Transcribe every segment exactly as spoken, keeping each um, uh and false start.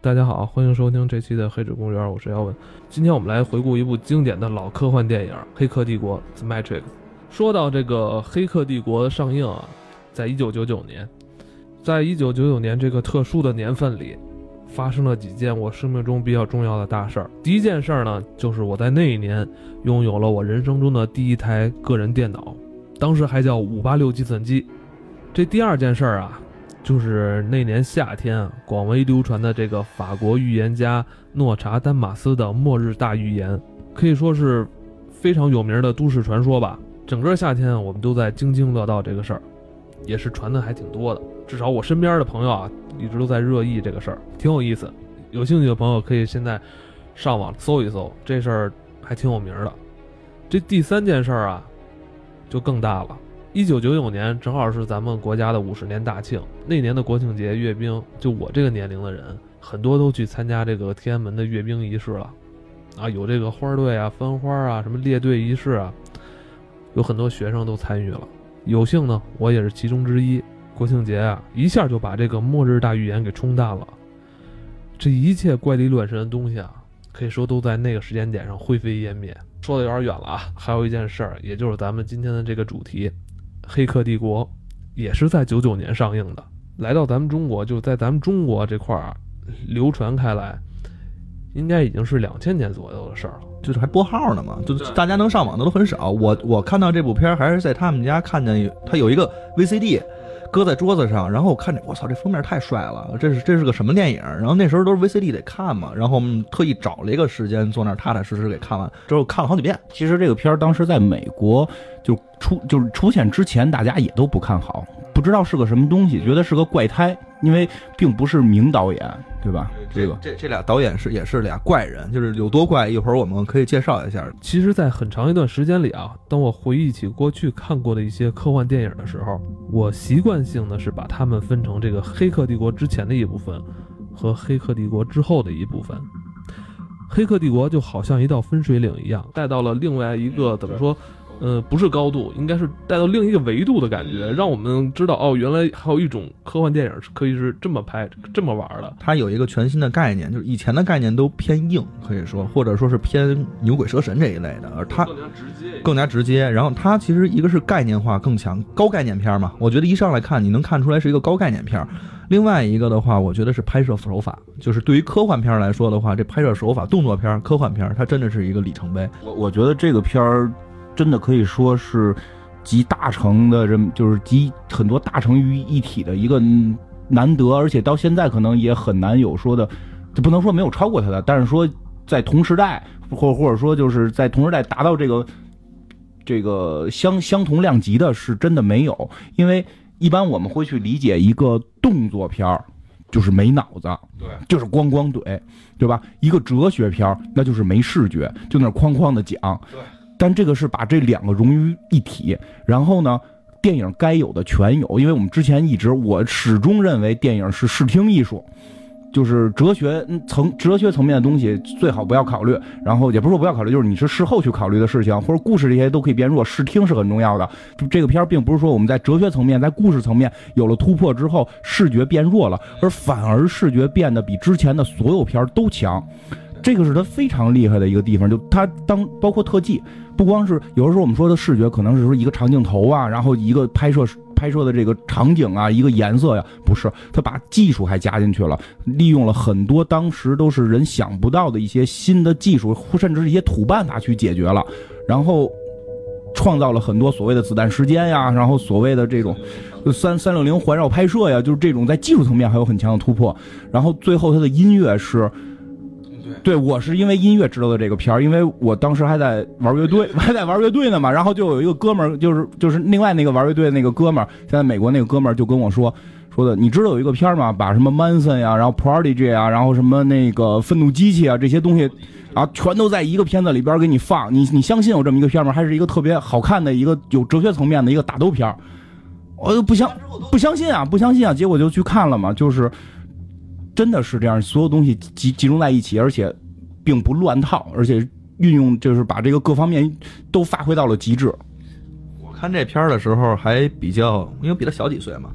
大家好，欢迎收听这期的黑纸公园，我是姚文。今天我们来回顾一部经典的老科幻电影《黑客帝国》The Matrix。说到这个《黑客帝国》的上映啊，在一九九九年，在一九九九年这个特殊的年份里，发生了几件我生命中比较重要的大事儿。第一件事儿呢，就是我在那一年拥有了我人生中的第一台个人电脑，当时还叫五八六计算机。这第二件事儿啊，就是那年夏天广为流传的这个法国预言家诺查丹马斯的末日大预言，可以说是非常有名的都市传说吧。整个夏天我们都在津津乐道这个事儿，也是传的还挺多的，至少我身边的朋友啊一直都在热议这个事儿，挺有意思。有兴趣的朋友可以现在上网搜一搜，这事儿还挺有名的。这第三件事儿啊就更大了。一九九九年正好是咱们国家的五十年大庆，那年的国庆节阅兵，就我这个年龄的人很多都去参加这个天安门的阅兵仪式了啊，有这个花队啊、分花啊、什么列队仪式啊，有很多学生都参与了。有幸呢，我也是其中之一。国庆节啊，一下就把这个末日大预言给冲淡了。这一切怪力乱神的东西啊，可以说都在那个时间点上灰飞烟灭。说的有点远了啊，还有一件事儿，也就是咱们今天的这个主题。黑客帝国也是在九九年上映的，来到咱们中国，就在咱们中国这块儿流传开来，应该已经是两千年左右的事儿了。 就是还拨号呢嘛，就是大家能上网的都很少。我我看到这部片还是在他们家看见，他有一个 V C D 搁在桌子上，然后我看着，我操，这封面太帅了，这是这是个什么电影？然后那时候都是 V C D 得看嘛，然后我们特意找了一个时间坐那儿踏踏实实给看完，之后看了好几遍。 其实这个片儿当时在美国就出就是出现之前，大家也都不看好，不知道是个什么东西，觉得是个怪胎，因为并不是名导演，对吧？ 这个这这俩导演是也是俩怪人，就是有多怪，一会儿我们可以介绍一下。 其实在很长一段时间里啊，当我回忆起过去看过的一些科幻电影的时候，我习惯性的是把它们分成这个黑客帝国之前的一部分和黑客帝国之后的一部分。黑客帝国就好像一道分水岭一样，带到了另外一个怎么说呃，不是高度，应该是带到另一个维度的感觉，让我们知道哦，原来还有一种科幻电影是可以是这么拍、这么玩的。 它有一个全新的概念，就是以前的概念都偏硬，可以说，或者说是偏牛鬼蛇神这一类的，而它更加直接， 更加直接。然后它其实一个是概念化更强，高概念片嘛，我觉得一上来看你能看出来是一个高概念片。另外一个的话，我觉得是拍摄手法，就是对于科幻片来说的话，这拍摄手法、动作片、科幻片，它真的是一个里程碑。 我我觉得这个片儿。真的可以说是集大成的，这就是集很多大成于一体的一个难得，而且到现在可能也很难有说的，就不能说没有超过它的，但是说在同时代或或者说就是在同时代达到这个这个相相同量级的是真的没有，因为一般我们会去理解一个动作片儿就是没脑子， 对， 就是咣咣怼，对吧？一个哲学片儿那就是没视觉，就那哐哐的讲， 对。 但这个是把这两个融于一体，然后呢，电影该有的全有。因为我们之前一直，我始终认为电影是视听艺术，就是哲学层哲学层面的东西最好不要考虑，然后也不是说不要考虑，就是你是事后去考虑的事情，或者故事这些都可以变弱，视听是很重要的。这个片儿并不是说我们在哲学层面、在故事层面有了突破之后，视觉变弱了，而反而视觉变得比之前的所有片儿都强。这个是他非常厉害的一个地方，就他当包括特技，不光是有的时候我们说的视觉，可能是说一个长镜头啊，然后一个拍摄拍摄的这个场景啊，一个颜色呀，不是，他把技术还加进去了，利用了很多当时都是人想不到的一些新的技术，甚至是一些土办法去解决了，然后创造了很多所谓的子弹时间呀，然后所谓的这种三三六零环绕拍摄呀，就是这种在技术层面还有很强的突破，然后最后他的音乐是。对，我是因为音乐知道的这个片儿，因为我当时还在玩乐队，还在玩乐队呢嘛。然后就有一个哥们儿，就是就是另外那个玩乐队的那个哥们儿，现在美国那个哥们儿就跟我说说的，你知道有一个片儿吗？把什么 Manson 呀，然后 Prodigy 啊，然后什么那个愤怒机器啊这些东西，啊，全都在一个片子里边给你放。你你相信有这么一个片吗？还是一个特别好看的一个有哲学层面的一个打斗片儿？我就不相不相信啊，不相信啊，结果就去看了嘛，就是。真的是这样，所有东西集集中在一起，而且并不乱套，而且运用就是把这个各方面都发挥到了极致。 我看这片儿的时候还比较，因为比他小几岁嘛，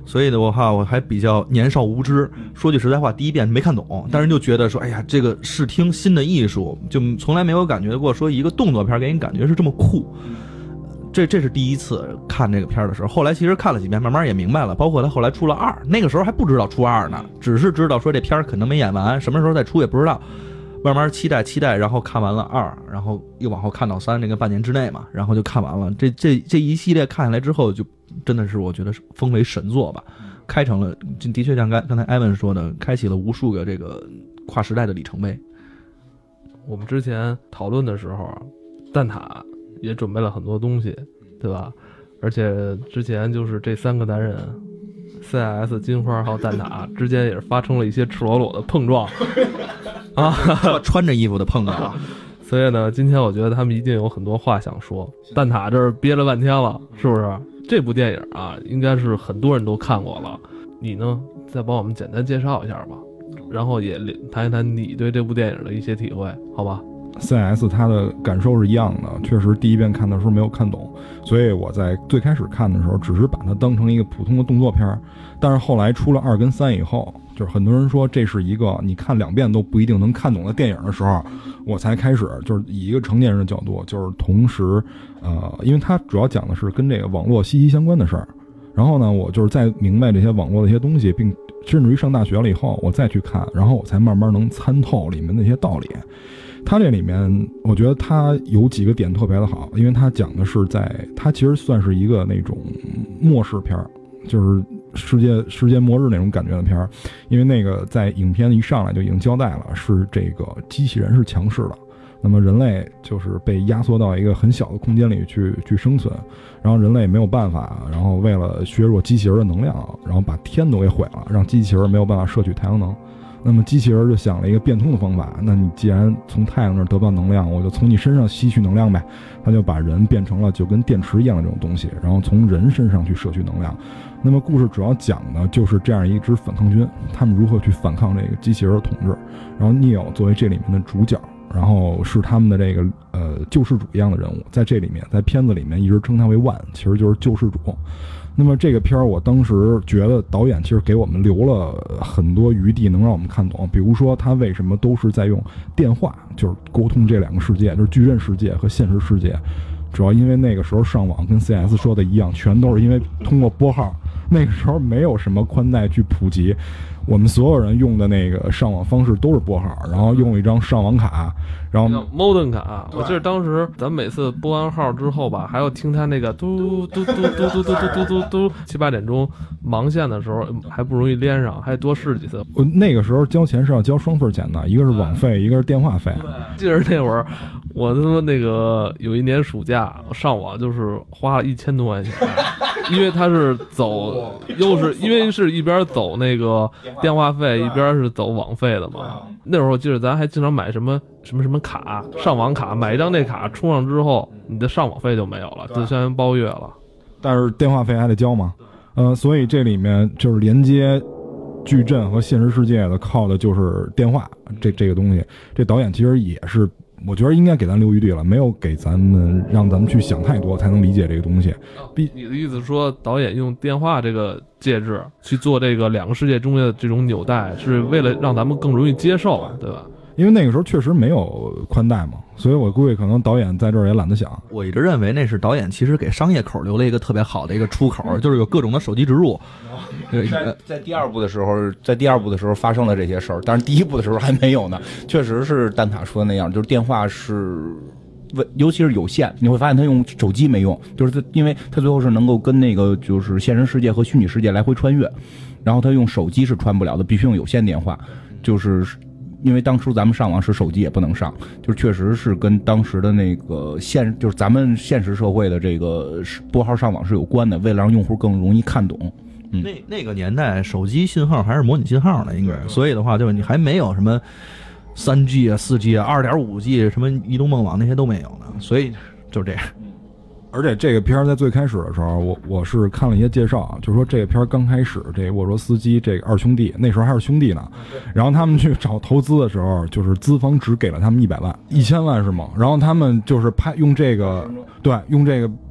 所以的话我还比较年少无知，说句实在话，第一遍没看懂，但是就觉得说，哎呀，这个视听新的艺术，就从来没有感觉过说一个动作片给你感觉是这么酷。这这是第一次看这个片的时候，后来其实看了几遍，慢慢也明白了。包括他后来出了二，那个时候还不知道出二呢，只是知道说这片可能没演完，什么时候再出也不知道。慢慢期待期待，然后看完了二，然后又往后看到三，那个半年之内嘛，然后就看完了。这这这一系列看下来之后，就真的是我觉得是封为神作吧，开成了，的确像刚刚才艾文说的，开启了无数个这个跨时代的里程碑。 我们之前讨论的时候，蛋挞也准备了很多东西，对吧？而且之前就是这三个男人 C S 金花还有蛋挞之间也是发生了一些赤裸裸的碰撞啊， 穿着衣服的碰撞。 所以呢，今天我觉得他们一定有很多话想说。蛋挞这儿憋了半天了，是不是？这部电影啊，应该是很多人都看过了。你呢，再帮我们简单介绍一下吧，然后也谈一谈你对这部电影的一些体会，好吧 ？C S 它的感受是一样的，确实第一遍看的时候没有看懂，所以我在最开始看的时候只是把它当成一个普通的动作片，但是后来出了二跟三以后，就是很多人说这是一个你看两遍都不一定能看懂的电影的时候，我才开始就是以一个成年人的角度，就是同时呃，因为它主要讲的是跟这个网络息息相关的事儿，然后呢我就是在明白这些网络的一些东西，并甚至于上大学了以后我再去看，然后我才慢慢能参透里面那些道理。它这里面我觉得它有几个点特别的好，因为它讲的是在它其实算是一个那种末世片，就是世界世界末日那种感觉的片，因为那个在影片一上来就已经交代了，是这个机器人是强势的，那么人类就是被压缩到一个很小的空间里去去生存，然后人类没有办法，然后为了削弱机器人的能量，然后把天都给毁了，让机器人没有办法摄取太阳能。那么机器人就想了一个变通的方法，那你既然从太阳那儿得不到能量，我就从你身上吸取能量呗。他就把人变成了就跟电池一样的这种东西，然后从人身上去摄取能量。那么故事主要讲的就是这样一支反抗军，他们如何去反抗这个机器人的统治。然后 Neo 作为这里面的主角，然后是他们的这个呃救世主一样的人物，在这里面在片子里面一直称他为万，其实就是救世主。那么这个片儿，我当时觉得导演其实给我们留了很多余地，能让我们看懂。比如说，他为什么都是在用电话，就是沟通这两个世界，就是矩阵世界和现实世界。主要因为那个时候上网跟 C S 说的一样，全都是因为通过拨号。那个时候没有什么宽带去普及，我们所有人用的那个上网方式都是拨号，然后用一张上网卡，然后 modem 卡。我记得当时咱每次拨完号之后吧，还要听他那个嘟嘟嘟嘟嘟嘟嘟嘟嘟嘟，七八点钟忙线的时候还不容易连上，还多试几次。 我那个时候交钱是要交双份钱的，一个是网费，一个是电话费。 记得那会儿，我他妈那个有一年暑假我上网就是花了一千多块钱，因为他是走。又是因为是一边走那个电话费，一边是走网费的嘛。那时候我记得咱还经常买什么什么什么卡，上网卡，买一张那卡充上之后，你的上网费就没有了，就相当于包月了。 但是电话费还得交嘛，呃，所以这里面就是连接矩阵和现实世界的，靠的就是电话这这个东西。这导演其实也是。我觉得应该给咱留余地了，没有给咱们让咱们去想太多，才能理解这个东西。 你的意思说，导演用电话这个介质去做这个两个世界中间的这种纽带，是为了让咱们更容易接受，对吧？ 因为那个时候确实没有宽带嘛，所以我估计可能导演在这儿也懒得想。 我一直认为那是导演其实给商业口留了一个特别好的一个出口，就是有各种的手机植入。 在在第二部的时候，在第二部的时候发生了这些事儿，但是第一部的时候还没有呢。确实是蛋挞说的那样，就是电话是。尤其是有线，你会发现他用手机没用，就是他，因为他最后是能够跟那个就是现实世界和虚拟世界来回穿越，然后他用手机是穿不了的，必须用有线电话，就是因为当初咱们上网时手机也不能上，就是确实是跟当时的那个现就是咱们现实社会的这个拨号上网是有关的，为了让用户更容易看懂。 嗯、那那个年代手机信号还是模拟信号呢，应该，所以的话，就是你还没有什么。三 G 啊、四 G 啊、二点五 G 什么移动梦网那些都没有呢，所以就这样。 而且这个片儿在最开始的时候，我我是看了一些介绍，就说这个片儿刚开始，这沃罗斯基这个二兄弟那时候还是兄弟呢，然后他们去找投资的时候，就是资方只给了他们一百万、一千万是吗？然后他们就是拍用这个，对，用这个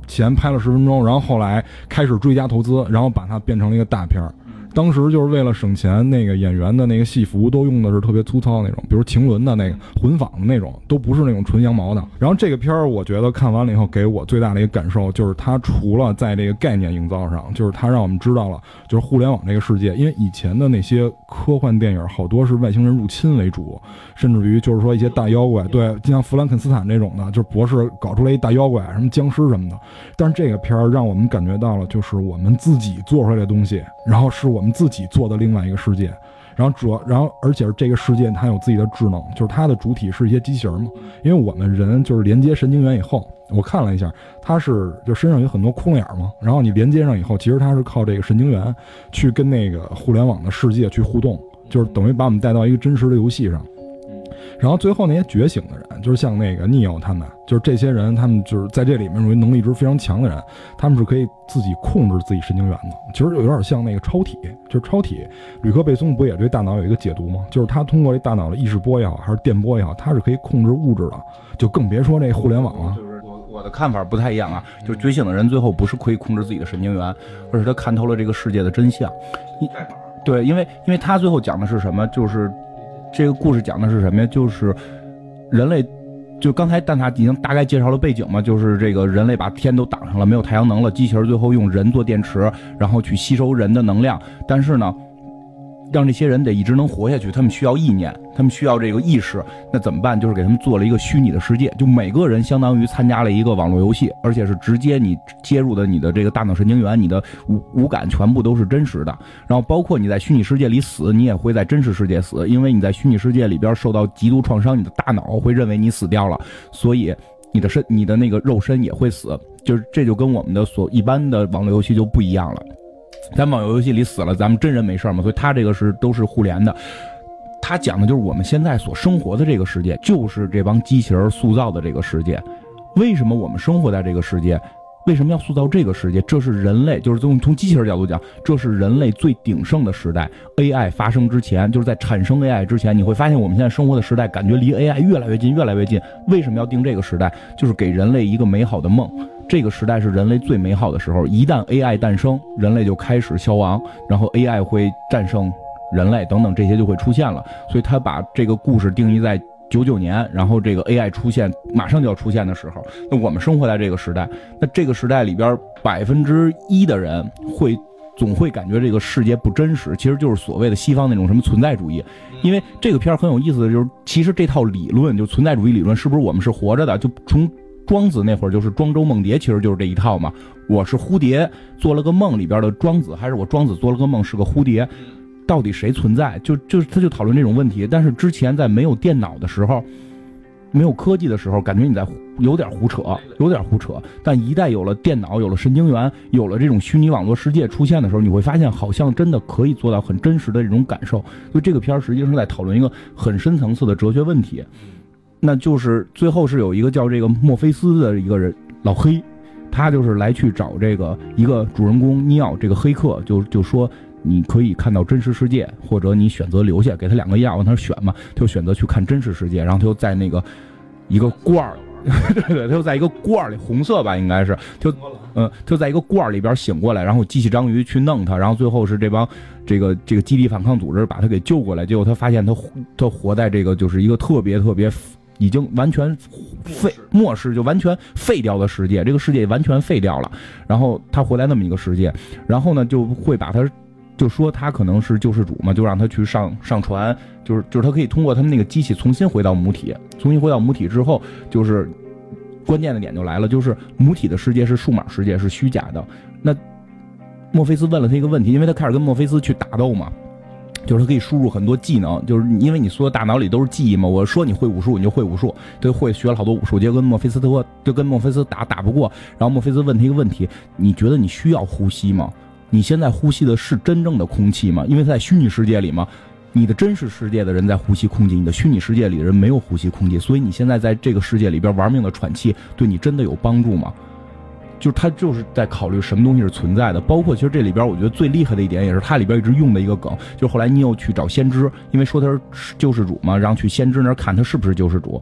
前拍了十分钟，然后后来开始追加投资，然后把它变成了一个大片儿。当时就是为了省钱，那个演员的那个戏服都用的是特别粗糙那种，比如晴伦的那个混纺的那种，都不是那种纯羊毛的。然后这个片儿，我觉得看完了以后，给我最大的一个感受就是，它除了在这个概念营造上，就是它让我们知道了，就是互联网这个世界。因为以前的那些科幻电影好多是外星人入侵为主，甚至于就是说一些大妖怪，对，就像弗兰肯斯坦这种的，就是博士搞出来一大妖怪，什么僵尸什么的。但是这个片儿让我们感觉到了，就是我们自己做出来的东西，然后是我们。我们自己做的另外一个世界，然后主要，然后而且这个世界它有自己的智能，就是它的主体是一些机器人嘛。因为我们人就是连接神经元以后，我看了一下，它是就身上有很多窟窿眼嘛，然后你连接上以后，其实它是靠这个神经元去跟那个互联网的世界去互动，就是等于把我们带到一个真实的游戏上。然后最后那些觉醒的人，就是像那个 Neo 他们，就是这些人，他们就是在这里面属于能力值非常强的人，他们是可以自己控制自己神经元的。其实有点像那个超体，就是超体，吕克贝松不也对大脑有一个解读吗？就是他通过这大脑的意识波也好，还是电波也好，他是可以控制物质的，就更别说这互联网了。 就是我我的看法不太一样啊，就是觉醒的人最后不是可以控制自己的神经元，而是他看透了这个世界的真相。对，因为因为他最后讲的是什么？就是这个故事讲的是什么呀？就是人类，就刚才蛋挞已经大概介绍了背景嘛，就是这个人类把天都挡上了，没有太阳能了，机器人最后用人做电池，然后去吸收人的能量，但是呢，让这些人得一直能活下去，他们需要意念，他们需要这个意识，那怎么办？就是给他们做了一个虚拟的世界，就每个人相当于参加了一个网络游戏，而且是直接你接入的你的这个大脑神经元，你的五五感全部都是真实的，然后包括你在虚拟世界里死，你也会在真实世界死，因为你在虚拟世界里边受到极度创伤，你的大脑会认为你死掉了，所以你的身你的那个肉身也会死，就是这就跟我们的所一般的网络游戏就不一样了。在网游游戏里死了，咱们真人没事嘛，所以他这个是都是互联的。他讲的就是我们现在所生活的这个世界，就是这帮机器人塑造的这个世界。为什么我们生活在这个世界？为什么要塑造这个世界？这是人类，就是从从机器人角度讲，这是人类最鼎盛的时代。A I 发生之前，就是在产生 A I 之前，你会发现我们现在生活的时代感觉离 A I 越来越近，越来越近。为什么要定这个时代？就是给人类一个美好的梦。这个时代是人类最美好的时候，一旦 A I 诞生，人类就开始消亡，然后 A I 会战胜人类等等，这些就会出现了。所以他把这个故事定义在九九年，然后这个 A I 出现马上就要出现的时候，那我们生活在这个时代，那这个时代里边百分之一的人会总会感觉这个世界不真实，其实就是所谓的西方那种什么存在主义。因为这个片儿很有意思的就是，其实这套理论就存在主义理论，是不是我们是活着的？就从庄子那会儿就是庄周梦蝶，其实就是这一套嘛。我是蝴蝶，做了个梦里边的庄子，还是我庄子做了个梦是个蝴蝶？到底谁存在？就就是他就讨论这种问题。但是之前在没有电脑的时候，没有科技的时候，感觉你在有点胡扯，有点胡扯。但一旦有了电脑，有了神经元，有了这种虚拟网络世界出现的时候，你会发现好像真的可以做到很真实的这种感受。所以这个片儿实际上是在讨论一个很深层次的哲学问题。那就是最后是有一个叫这个墨菲斯的一个人老黑，他就是来去找这个一个主人公尼奥这个黑客，就就说你可以看到真实世界，或者你选择留下，给他两个药让他选嘛，他就选择去看真实世界，然后他就在那个一个罐儿，对对，他就在一个罐儿里，红色吧应该是，就嗯就在一个罐儿里边醒过来，然后机器章鱼去弄他，然后最后是这帮这个这个基地反抗组织把他给救过来，结果他发现他他活在这个就是一个特别特别。已经完全废末世，就完全废掉的世界，这个世界完全废掉了。然后他回来那么一个世界，然后呢就会把他就说他可能是救世主嘛，就让他去上上船，就是就是他可以通过他们那个机器重新回到母体，重新回到母体之后，就是关键的点就来了，就是母体的世界是数码世界，是虚假的。那墨菲斯问了他一个问题，因为他开始跟墨菲斯去打斗嘛。就是他可以输入很多技能，就是因为你所有大脑里都是记忆嘛。我说你会武术，你就会武术，就会学了好多武术。结果跟墨菲斯特就跟墨菲斯打打不过，然后墨菲斯问他一个问题：你觉得你需要呼吸吗？你现在呼吸的是真正的空气吗？因为在虚拟世界里嘛，你的真实世界的人在呼吸空气，你的虚拟世界里的人没有呼吸空气，所以你现在在这个世界里边玩命的喘气，对你真的有帮助吗？就是他就是在考虑什么东西是存在的，包括其实这里边我觉得最厉害的一点，也是他里边一直用的一个梗，就是后来你又去找先知，因为说他是救世主嘛，然后去先知那儿看他是不是救世主，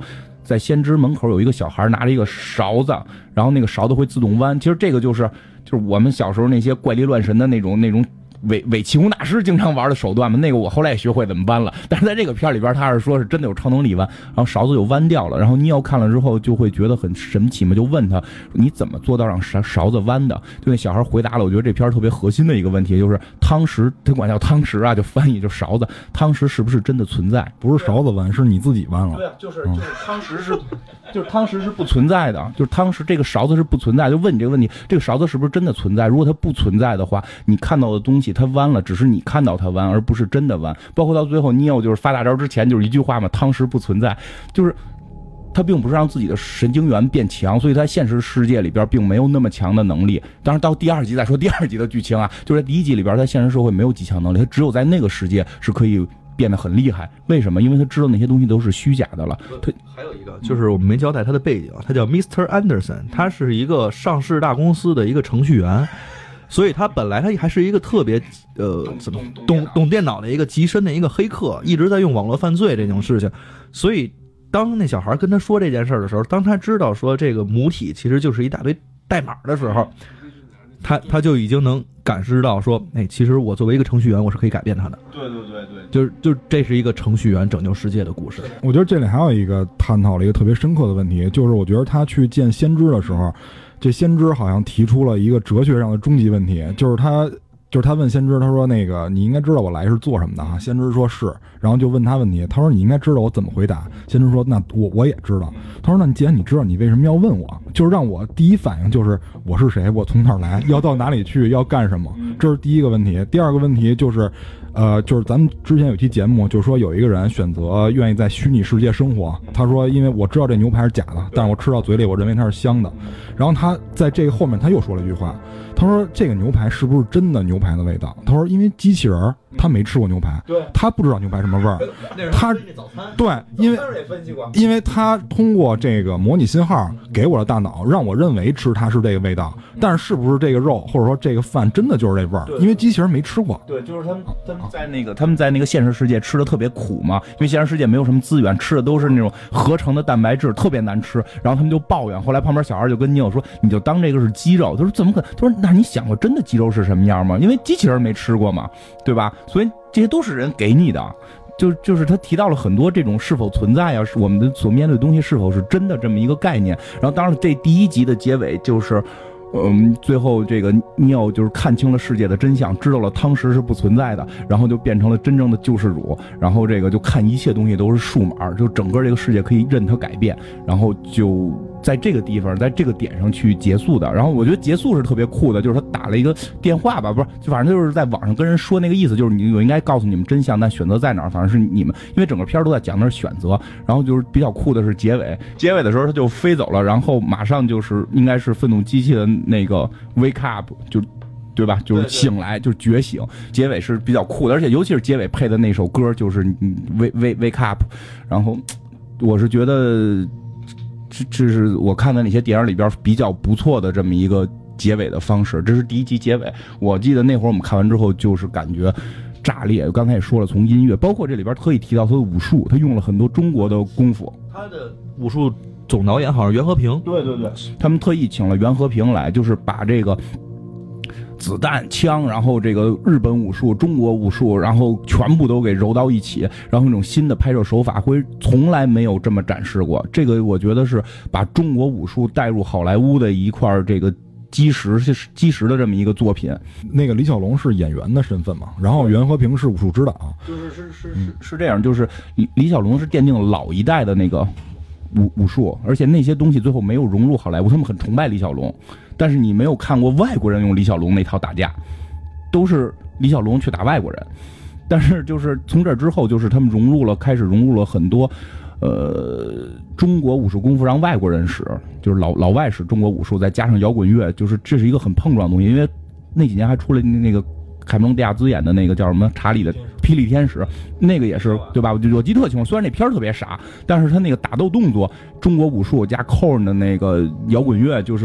在先知门口有一个小孩拿着一个勺子，然后那个勺子会自动弯。其实这个就是就是我们小时候那些怪力乱神的那种那种。伪伪气功大师经常玩的手段嘛，那个我后来也学会怎么弯了，但是在这个片里边他是说是真的有超能力弯，然后勺子就弯掉了，然后尼奥看了之后就会觉得很神奇嘛，就问他你怎么做到让勺勺子弯的？就那小孩回答了，我觉得这片特别核心的一个问题，就是汤匙，他管叫汤匙啊，就翻译就勺子，汤匙是不是真的存在？ 不是勺子弯，是你自己弯了。 对啊，就是就是汤匙是，就是汤匙是不存在的，就是汤匙这个勺子是不存在，就问你这个问题，这个勺子是不是真的存在？如果它不存在的话，你看到的东西它弯了，只是你看到它弯，而不是真的弯。包括到最后，尼奥就是发大招之前就是一句话嘛，汤匙不存在，就是他并不是让自己的神经元变强，所以他现实世界里边并没有那么强的能力。当然到第二集再说第二集的剧情啊，就是在第一集里边，他现实社会没有极强能力，他只有在那个世界是可以变得很厉害。为什么？因为他知道那些东西都是虚假的了。他还有一个就是我们没交代他的背景，他叫 mister Anderson， 他是一个上市大公司的一个程序员。所以他本来他还是一个特别呃怎么懂懂电脑的一个极深的一个黑客，一直在用网络犯罪这种事情。所以当那小孩跟他说这件事的时候，当他知道说这个母体其实就是一大堆代码的时候，他他就已经能感知到说，哎，其实我作为一个程序员，我是可以改变他的。 对对对对， 就是就这是一个程序员拯救世界的故事。 我觉得这里还有一个探讨了一个特别深刻的问题，就是我觉得他去见先知的时候。这先知好像提出了一个哲学上的终极问题，就是他，就是他问先知，他说那个你应该知道我来是做什么的啊？先知说是，然后就问他问题，他说你应该知道我怎么回答。先知说那我我也知道。他说那你既然你知道，你为什么要问我？就是让我第一反应就是我是谁，我从哪儿来，要到哪里去，要干什么？这是第一个问题。第二个问题就是。呃，就是咱们之前有期节目，就是说有一个人选择愿意在虚拟世界生活。他说，因为我知道这牛排是假的，但是我吃到嘴里，我认为它是香的。然后他在这个后面他又说了一句话，他说这个牛排是不是真的牛排的味道？他说因为机器人他没吃过牛排，对，他不知道牛排什么味儿。他对，因为因为他通过这个模拟信号给我的大脑，让我认为吃它是这个味道，但是是不是这个肉或者说这个饭真的就是这味儿？因为机器人没吃过。 对，就是他们他们在那个他们在那个现实世界吃的特别苦嘛，因为现实世界没有什么资源，吃的都是那种合成的蛋白质，特别难吃。然后他们就抱怨，后来旁边小孩就跟尼奥说：“你就当这个是鸡肉。”他说：“怎么可能？”他说：“那你想过真的鸡肉是什么样吗？因为机器人没吃过嘛，对吧？所以这些都是人给你的。”就就是他提到了很多这种是否存在啊，是我们的所面对的东西是否是真的这么一个概念。然后当然这第一集的结尾就是嗯，最后这个尼奥就是看清了世界的真相，知道了汤匙是不存在的，然后就变成了真正的救世主，然后这个就看一切东西都是数码，就整个这个世界可以任它改变，然后就在这个地方，在这个点上去结束的。然后我觉得结束是特别酷的，就是他打了一个电话吧，不是，就反正就是在网上跟人说那个意思，就是你我应该告诉你们真相，但选择在哪儿，反正是你们，因为整个片都在讲的是选择。然后就是比较酷的是结尾，结尾的时候他就飞走了，然后马上就是应该是愤怒机器的那个 wake up 就。对吧？就是醒来，就是觉醒。结尾是比较酷的，而且尤其是结尾配的那首歌，就是嗯 wake wake wake up。然后我是觉得这这是我看的那些电影里边比较不错的这么一个结尾的方式。这是第一集结尾，我记得那会儿我们看完之后就是感觉炸裂。刚才也说了，从音乐，包括这里边特意提到他的武术，他用了很多中国的功夫。 他的武术总导演好像袁和平， 对对对，他们特意请了袁和平来，就是把这个子弹、枪，然后这个日本武术、中国武术，然后全部都给揉到一起，然后那种新的拍摄手法会从来没有这么展示过。这个我觉得是把中国武术带入好莱坞的一块这个基石基石的这么一个作品。 那个李小龙是演员的身份嘛，然后袁和平是武术指导， 就是是是是是这样，就是李李小龙是奠定了老一代的那个武武术，而且那些东西最后没有融入好莱坞，他们很崇拜李小龙。但是你没有看过外国人用李小龙那套打架，都是李小龙去打外国人。但是就是从这之后，就是他们融入了，开始融入了很多，呃，中国武术功夫让外国人使，就是老老外使中国武术，再加上摇滚乐，就是这是一个很碰撞的东西。因为那几年还出了那个凯文·蒂亚兹演的那个叫什么查理的霹雳天使，那个也是对吧？我记特清楚，虽然那片儿特别傻，但是他那个打斗动作，中国武术加扣的那个摇滚乐，就是特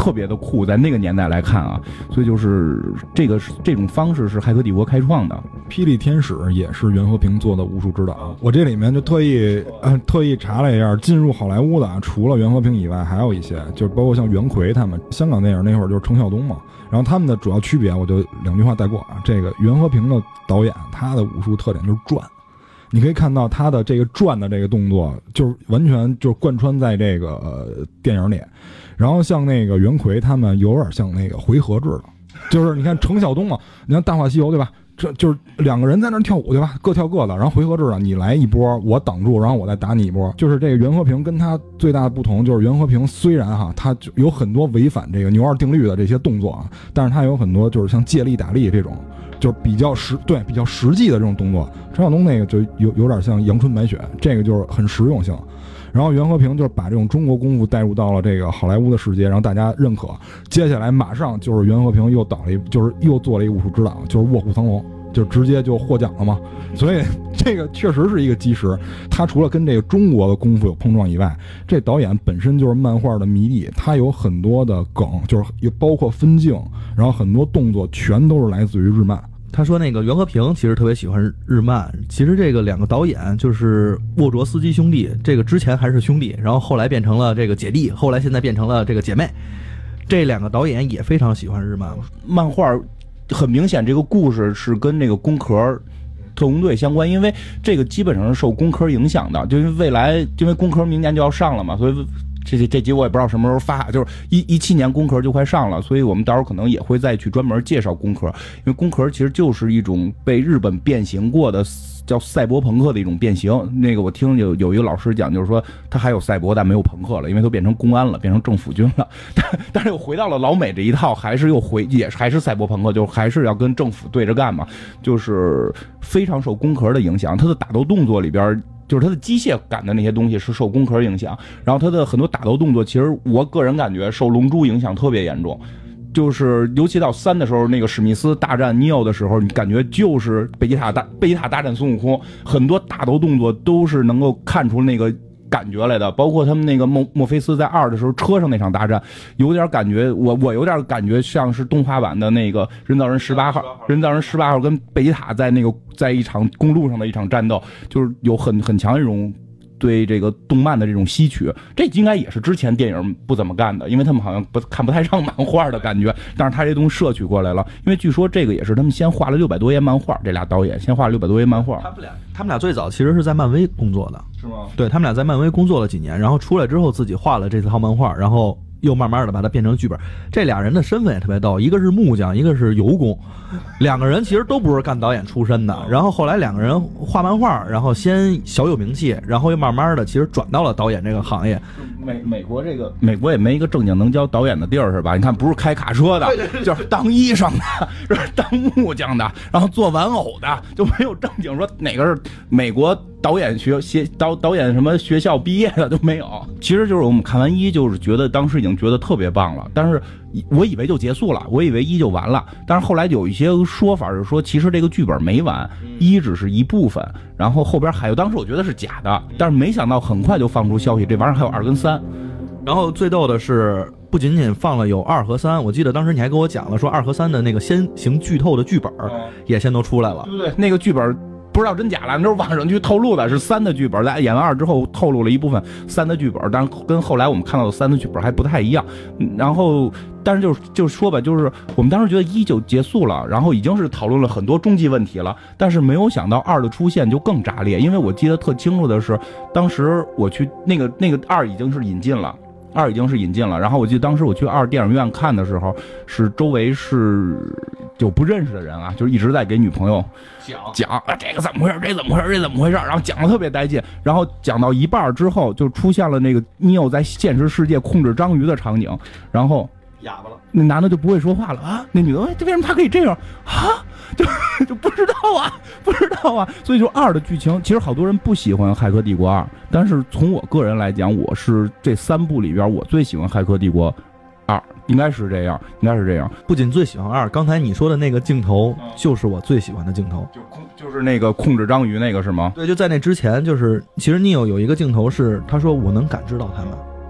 特别的酷，在那个年代来看啊，所以就是这个这种方式是骇客帝国开创的。 霹雳天使也是袁和平做的武术指导，我这里面就特意呃特意查了一下，进入好莱坞的啊，除了袁和平以外，还有一些，就是包括像袁奎他们，香港电影那会儿就是程晓东嘛。然后他们的主要区别，我就两句话带过啊。这个袁和平的导演，他的武术特点就是转，你可以看到他的这个转的这个动作，就是完全就是贯穿在这个、呃、电影里。然后像那个袁奎他们有点像那个回合制的，就是你看程晓东嘛，你看《大话西游》对吧？这就是两个人在那跳舞对吧？各跳各的，然后回合制的，你来一波，我挡住，然后我再打你一波。就是这个袁和平跟他最大的不同，就是袁和平虽然哈，他有很多违反这个牛二定律的这些动作啊，但是他有很多就是像借力打力这种，就是比较实对比较实际的这种动作。陈晓东那个就有有点像阳春白雪，这个就是很实用性。然后袁和平就是把这种中国功夫带入到了这个好莱坞的世界，让大家认可。接下来马上就是袁和平又导了一，就是又做了一个武术指导，就是《卧虎藏龙》，就直接就获奖了嘛。所以这个确实是一个基石。他除了跟这个中国的功夫有碰撞以外，这导演本身就是漫画的迷弟，他有很多的梗，就是有包括分镜，然后很多动作全都是来自于日漫。 他说那个袁和平其实特别喜欢日漫，其实这个两个导演就是沃卓斯基兄弟，这个之前还是兄弟，然后后来变成了这个姐弟，后来现在变成了这个姐妹。这两个导演也非常喜欢日漫， 漫画很明显这个故事是跟那个攻壳特工队相关，因为这个基本上是受攻壳影响的，就因为未来因为攻壳明年就要上了嘛，所以这这这集我也不知道什么时候发，就是一一七年攻壳就快上了，所以我们到时候可能也会再去专门介绍攻壳，因为攻壳其实就是一种被日本变形过的叫赛博朋克的一种变形。那个我听有有一个老师讲，就是说他还有赛博但没有朋克了，因为都变成公安了，变成政府军了，但但是又回到了老美这一套，还是又回也还是赛博朋克，就还是要跟政府对着干嘛，就是非常受攻壳的影响。他的打斗动作里边，就是它的机械感的那些东西是受攻壳影响，然后它的很多打斗动作，其实我个人感觉受龙珠影响特别严重。就是尤其到三的时候，那个史密斯大战尼奥的时候，你感觉就是贝吉塔大贝吉塔大战孙悟空，很多打斗动作都是能够看出那个感觉来的。包括他们那个墨墨菲斯在二的时候车上那场大战，有点感觉，我我有点感觉像是动画版的那个人造人十八号，人造人十八号跟贝吉塔在那个在一场公路上的一场战斗，就是有很很强一种对这个动漫的这种吸取，这应该也是之前电影不怎么干的，因为他们好像不看不太上漫画的感觉，但是他这东西摄取过来了，因为据说这个也是他们先画了六百多页漫画，这俩导演先画了六百多页漫画。 他们俩他们俩最早其实是在漫威工作的， 是吗？ 对，他们俩在漫威工作了几年，然后出来之后自己画了这套漫画，然后又慢慢的把它变成剧本。这俩人的身份也特别逗，一个是木匠，一个是油工，两个人其实都不是干导演出身的。然后后来两个人画漫画，然后先小有名气，然后又慢慢的其实转到了导演这个行业。 美美国这个美国也没一个正经能教导演的地儿是吧？你看不是开卡车的，就是当医生的，是当木匠的，然后做玩偶的，就没有正经说哪个是美国导演学学导导演什么学校毕业的都没有。其实就是我们看完一就是觉得当时已经觉得特别棒了，但是我以为就结束了，我以为一就完了，但是后来有一些说法是说其实这个剧本没完，一只是一部分，然后后边还有，当时我觉得是假的，但是没想到很快就放出消息这玩意儿还有二跟三。 然后最逗的是不仅仅放了有二和三，我记得当时你还跟我讲了说二和三的那个先行剧透的剧本也先都出来了， 对不对？那个剧本不知道真假了，那是网上去透露的，是三的剧本，在演完二之后透露了一部分三的剧本，但是跟后来我们看到的三的剧本还不太一样。然后，但是就是就是说吧，就是我们当时觉得一就结束了，然后已经是讨论了很多终极问题了，但是没有想到二的出现就更炸裂，因为我记得特清楚的是，当时我去那个那个二已经是引进了。二已经是引进了，然后我记得当时我去二电影院看的时候，是周围是就不认识的人啊，就是一直在给女朋友讲讲啊这个怎么回事，这怎么回事，这怎么回事，然后讲的特别带劲，然后讲到一半之后，就出现了那个尼欧在现实世界控制章鱼的场景，然后哑巴了， 那男的就不会说话了啊，那女的哎，这为什么他可以这样啊？就就不知道啊，不知道啊，所以就二的剧情，其实好多人不喜欢《骇客帝国二》，但是从我个人来讲，我是这三部里边我最喜欢《骇客帝国二》，应该是这样，应该是这样。 不仅最喜欢二，刚才你说的那个镜头就是我最喜欢的镜头， 就控就是那个控制章鱼那个是吗？ 对，就在那之前，就是其实 Neo 有一个镜头是他说我能感知到他们。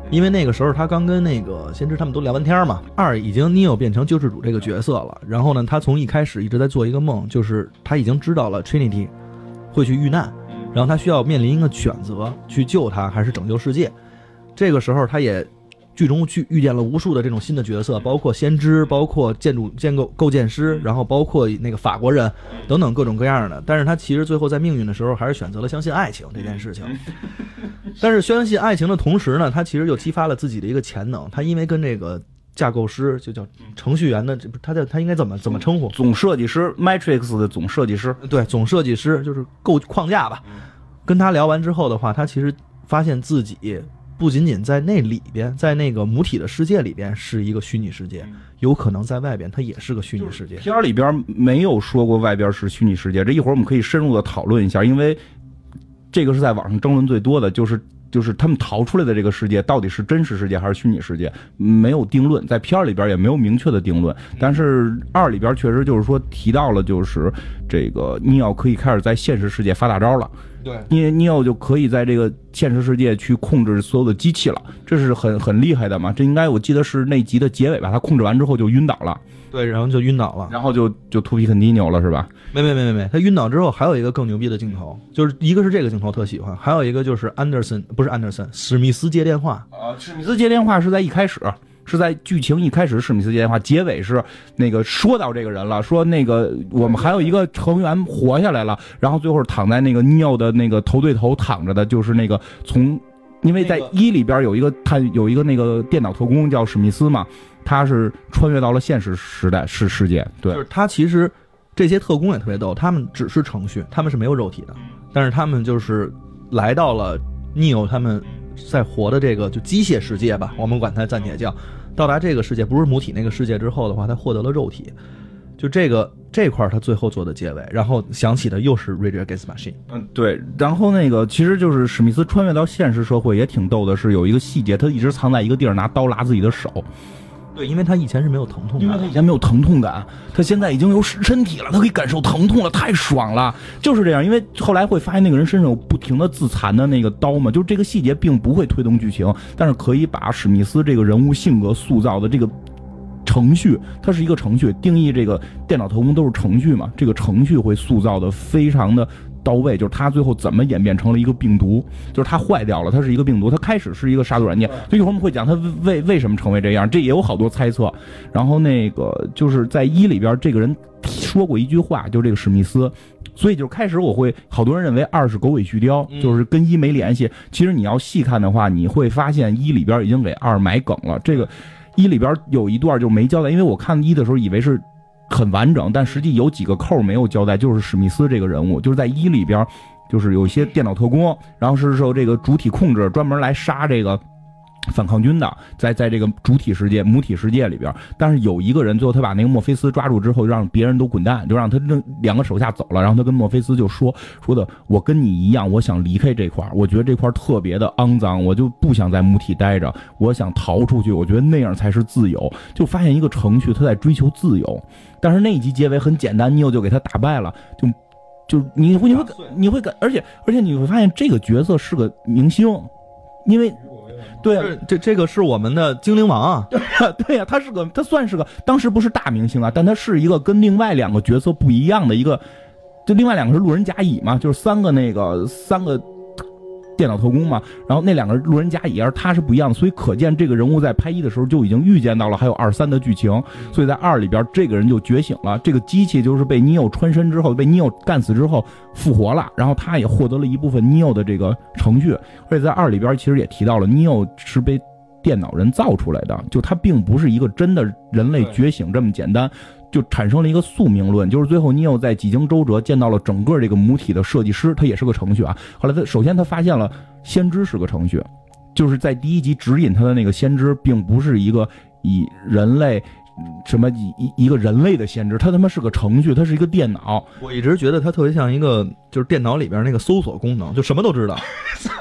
因为那个时候他刚跟那个先知他们都聊完天嘛，二已经 Neo 变成救世主这个角色了。然后呢，他从一开始一直在做一个梦，就是他已经知道了 Trinity 会去遇难，然后他需要面临一个选择，去救他还是拯救世界。这个时候他也剧中去遇见了无数的这种新的角色，包括先知，包括建筑建构构建师，然后包括那个法国人等等各种各样的。但是他其实最后在命运的时候还是选择了相信爱情这件事情。但是相信爱情的同时呢，他其实又激发了自己的一个潜能。他因为跟这个架构师就叫程序员的，这他叫他应该怎么怎么称呼？ 总设计师 ，Matrix 的总设计师。 对，总设计师就是构框架吧。跟他聊完之后的话，他其实发现自己不仅仅在那里边，在那个母体的世界里边是一个虚拟世界，有可能在外边它也是个虚拟世界。 片儿里边没有说过外边是虚拟世界，这一会儿我们可以深入的讨论一下，因为这个是在网上争论最多的，就是就是他们逃出来的这个世界到底是真实世界还是虚拟世界，没有定论，在片儿里边也没有明确的定论。但是二里边确实就是说提到了，就是这个尼奥可以开始在现实世界发大招了。 对， 因为尼奥就可以在这个现实世界去控制所有的机器了，这是很很厉害的嘛。这应该我记得是那集的结尾吧，他控制完之后就晕倒了。 对，然后就晕倒了， 然后就就 to be continue 了是吧？ 没没没没没，他晕倒之后还有一个更牛逼的镜头，就是一个是这个镜头特喜欢，还有一个就是安德森不是安德森，史密斯接电话。 啊，史密斯接电话是在一开始。是在剧情一开始史密斯接电话，结尾是那个说到这个人了，说那个我们还有一个成员活下来了，然后最后躺在那个尼奥的那个头对头躺着的，就是那个从，因为在一里边有一个他有一个那个电脑特工叫史密斯嘛，他是穿越到了现实时代是世界，对， 就是他其实这些特工也特别逗，他们只是程序，他们是没有肉体的，但是他们就是来到了尼奥他们在活的这个就机械世界吧，我们管它暂且叫。到达这个世界，不是母体那个世界之后的话，他获得了肉体，就这个这块他最后做的结尾，然后想起的又是 Rage Against the Machine。 嗯，对，然后那个其实就是史密斯穿越到现实社会也挺逗的，是有一个细节，他一直藏在一个地儿拿刀拉自己的手。 对，因为他以前是没有疼痛感， 因为他以前没有疼痛感，他现在已经有身体了，他可以感受疼痛了，太爽了，就是这样。因为后来会发现那个人身上有不停的自残的那个刀嘛，就是这个细节并不会推动剧情，但是可以把史密斯这个人物性格塑造的这个程序，它是一个程序，定义这个电脑特工都是程序嘛，这个程序会塑造的非常的到位，就是他最后怎么演变成了一个病毒，就是他坏掉了，他是一个病毒，他开始是一个杀毒软件，所以一会儿我们会讲他为为什么成为这样，这也有好多猜测。然后那个就是在一里边，这个人说过一句话，就是这个史密斯，所以就开始我会好多人认为二是狗尾续貂，就是跟一没联系。其实你要细看的话，你会发现一里边已经给二埋梗了。这个一里边有一段就没交代，因为我看一的时候以为是很完整，但实际有几个扣没有交代，就是史密斯这个人物，就是在一里边，就是有一些电脑特工，然后是受这个主体控制，专门来杀这个反抗军的，在在这个主体世界、母体世界里边，但是有一个人最后他把那个墨菲斯抓住之后，让别人都滚蛋，就让他这两个手下走了，然后他跟墨菲斯就说说的，我跟你一样，我想离开这块，我觉得这块特别的肮脏，我就不想在母体待着，我想逃出去，我觉得那样才是自由。就发现一个程序他在追求自由，但是那一集结尾很简单，尼奥就给他打败了，就就你会你会你会感，而且而且你会发现这个角色是个明星，因为。对啊， 这这个是我们的精灵王啊！ 对呀、啊，对呀、啊，他是个，他算是个，当时不是大明星啊，但他是一个跟另外两个角色不一样的一个，就另外两个是路人甲乙嘛，就是三个那个三个电脑特工嘛，然后那两个路人甲乙，而他是不一样的，所以可见这个人物在拍一的时候就已经预见到了还有二三的剧情，所以在二里边这个人就觉醒了，这个机器就是被尼奥穿身之后，被尼奥干死之后复活了，然后他也获得了一部分尼奥的这个程序，而且在二里边其实也提到了尼奥是被电脑人造出来的，就他并不是一个真的人类觉醒这么简单，就产生了一个宿命论，就是最后尼奥在几经周折见到了整个这个母体的设计师，他也是个程序啊。后来他首先他发现了先知是个程序，就是在第一集指引他的那个先知并不是一个以人类什么一一个人类的先知，他他妈是个程序，他是一个电脑。 我一直觉得他特别像一个就是电脑里边那个搜索功能，就什么都知道。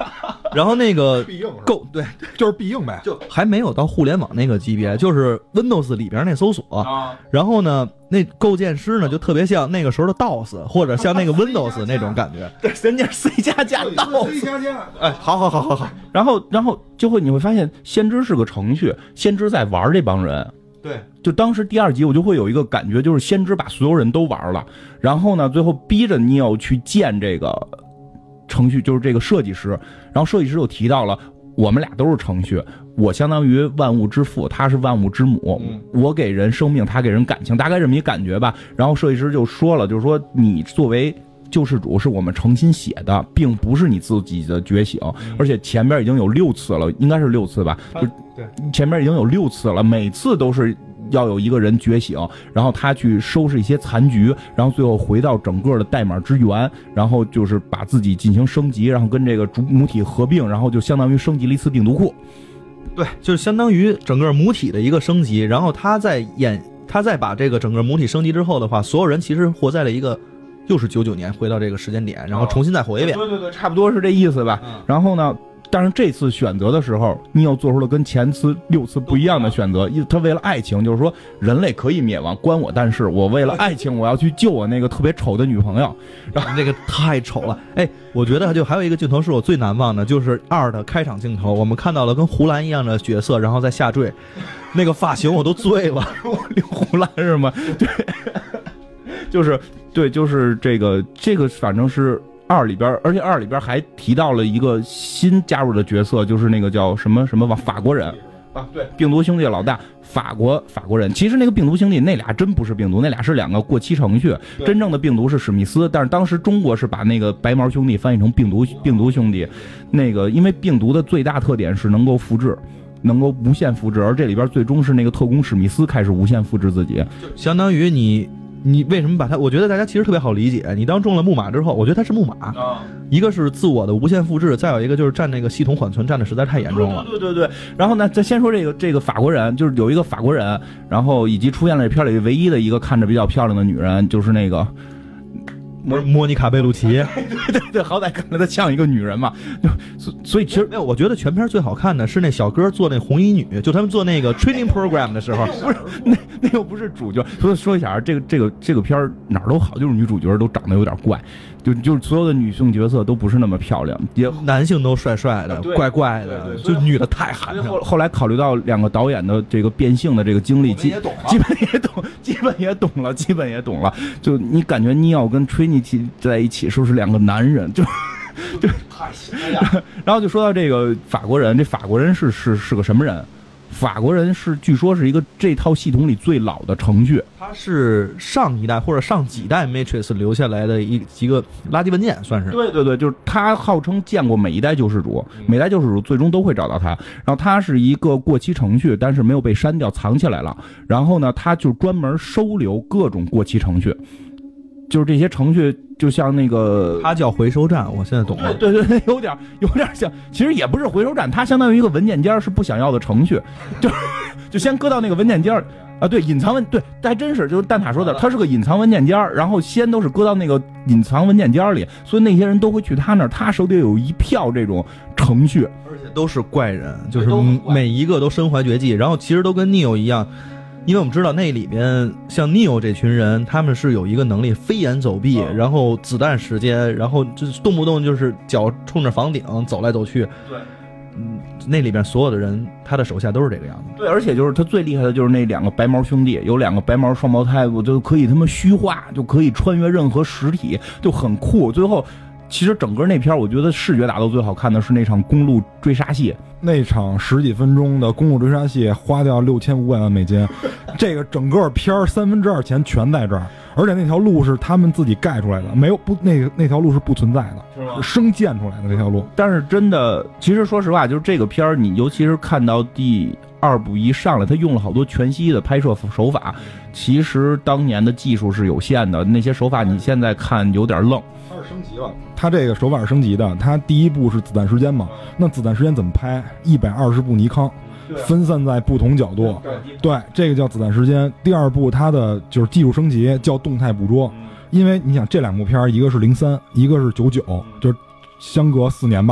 然后那个必应构对， 就是必应呗， 就还没有到互联网那个级别，就是 Windows 里边那搜索。 啊， 然后呢，那构建师呢就特别像那个时候的 DOS， 或者像那个 Windows 那种感觉。 对，人家 C 加加到 C 加加， 哎，好好好好好， 然后然后就会你会发现，先知是个程序，先知在玩这帮人。 对， 就当时第二集我就会有一个感觉，就是先知把所有人都玩了，然后呢，最后逼着你要去见这个程序，就是这个设计师。然后设计师又提到了，我们俩都是程序，我相当于万物之父，他是万物之母， 嗯、 我给人生命，他给人感情，大概这么一感觉吧。然后设计师就说了，就是说你作为救世主是我们诚心写的，并不是你自己的觉醒，而且前边已经有六次了，应该是六次吧？就对， 前边已经有六次了，每次都是要有一个人觉醒，然后他去收拾一些残局，然后最后回到整个的代码之源，然后就是把自己进行升级，然后跟这个主母体合并，然后就相当于升级了一次病毒库。 对，就是相当于整个母体的一个升级。然后他在演，他在把这个整个母体升级之后的话，所有人其实活在了一个。又是九九年回到这个时间点，然后重新再活一遍。 对对对，差不多是这意思吧。 嗯、 然后呢，但是这次选择的时候，你又做出了跟前次六次不一样的选择。他为了爱情，就是说人类可以灭亡，关我但是我为了爱情，我要去救我那个特别丑的女朋友。 然后那个太丑了，哎，我觉得就还有一个镜头是我最难忘的，就是二的开场镜头，我们看到了跟胡兰一样的角色，然后在下坠，那个发型我都醉了， 胡兰是吗？对。就是对，就是这个这个，反正是二里边，而且二里边还提到了一个新加入的角色，就是那个叫什么什么法国人啊，对，病毒兄弟老大，法国法国人。其实那个病毒兄弟那俩真不是病毒，那俩是两个过期程序，真正的病毒是史密斯，但是当时中国是把那个白毛兄弟翻译成病毒病毒兄弟。那个因为病毒的最大特点是能够复制。能够无限复制，而这里边最终是那个特工史密斯开始无限复制自己， 相当于你。你为什么把它？我觉得大家其实特别好理解。你当中了木马之后，我觉得它是木马，啊、一个是自我的无限复制，再有一个就是占那个系统缓存占的实在太严重了。 对对对对。然后呢，再先说这个这个法国人，就是有一个法国人，然后以及出现了这片里唯一的一个看着比较漂亮的女人，就是那个。 莫莫妮卡贝鲁奇， 对对对，好歹看着她像一个女人嘛，所所以其实没有，我觉得全片最好看的是那小哥做那红衣女，就他们做那个 training program 的时候， 不是那那又不是主角。所以说一下，这个这个这个片哪儿都好，就是女主角都长得有点怪，就就是所有的女性角色都不是那么漂亮，也男性都帅帅的，怪怪的， 对对对， 就女的太寒碜。 后后来考虑到两个导演的这个变性的这个经历，基基本也懂，基本也懂了，基本也懂了。就你感觉尼奥跟吹尼在一起是不是两个男人？就就太行了。 然后就说到这个法国人，这法国人是是是个什么人？法国人是据说是一个这套系统里最老的程序， 他是上一代或者上几代 Matrix 留下来的一几个垃圾文件，算是。 对对对，就是他号称见过每一代救世主，每代救世主最终都会找到他。然后他是一个过期程序，但是没有被删掉，藏起来了。然后呢，他就专门收留各种过期程序，就是这些程序。就像那个， 它叫回收站，我现在懂了。 对对对，有点有点像，其实也不是回收站，它相当于一个文件夹，是不想要的程序，就就先搁到那个文件夹啊，对，隐藏文，对，还真是，就是蛋挞说的，它是个隐藏文件夹，然后先都是搁到那个隐藏文件夹里，所以那些人都会去他那儿，他手里有一票这种程序， 而且都是怪人，就是每一个都身怀绝技，然后其实都跟 Neo 一样。因为我们知道那里边像 Neo 这群人，他们是有一个能力飞檐走壁，嗯、然后子弹时间，然后就动不动就是脚冲着房顶走来走去。 对， 嗯，那里边所有的人，他的手下都是这个样子。 对，而且就是他最厉害的就是那两个白毛兄弟，有两个白毛双胞胎，我就可以他妈虚化，就可以穿越任何实体，就很酷。最后。其实整个那片我觉得视觉打斗最好看的是那场公路追杀戏， 那场十几分钟的公路追杀戏花掉六千五百万美金，这个整个片儿三分之二钱全在这儿，而且那条路是他们自己盖出来的，没有不那个那条路是不存在的，是吗？生建出来的那条路。 但是真的，其实说实话，就是这个片儿，你尤其是看到第二部一上来，他用了好多全息的拍摄手法，其实当年的技术是有限的，那些手法你现在看有点愣。 它是升级了，它这个手法是升级的。它第一步是子弹时间嘛，那子弹时间怎么拍？一百二十部尼康，分散在不同角度，对，这个叫子弹时间。第二步它的就是技术升级，叫动态捕捉。因为你想这两部片，一个是零三，一个是九九，就是相隔四年吧。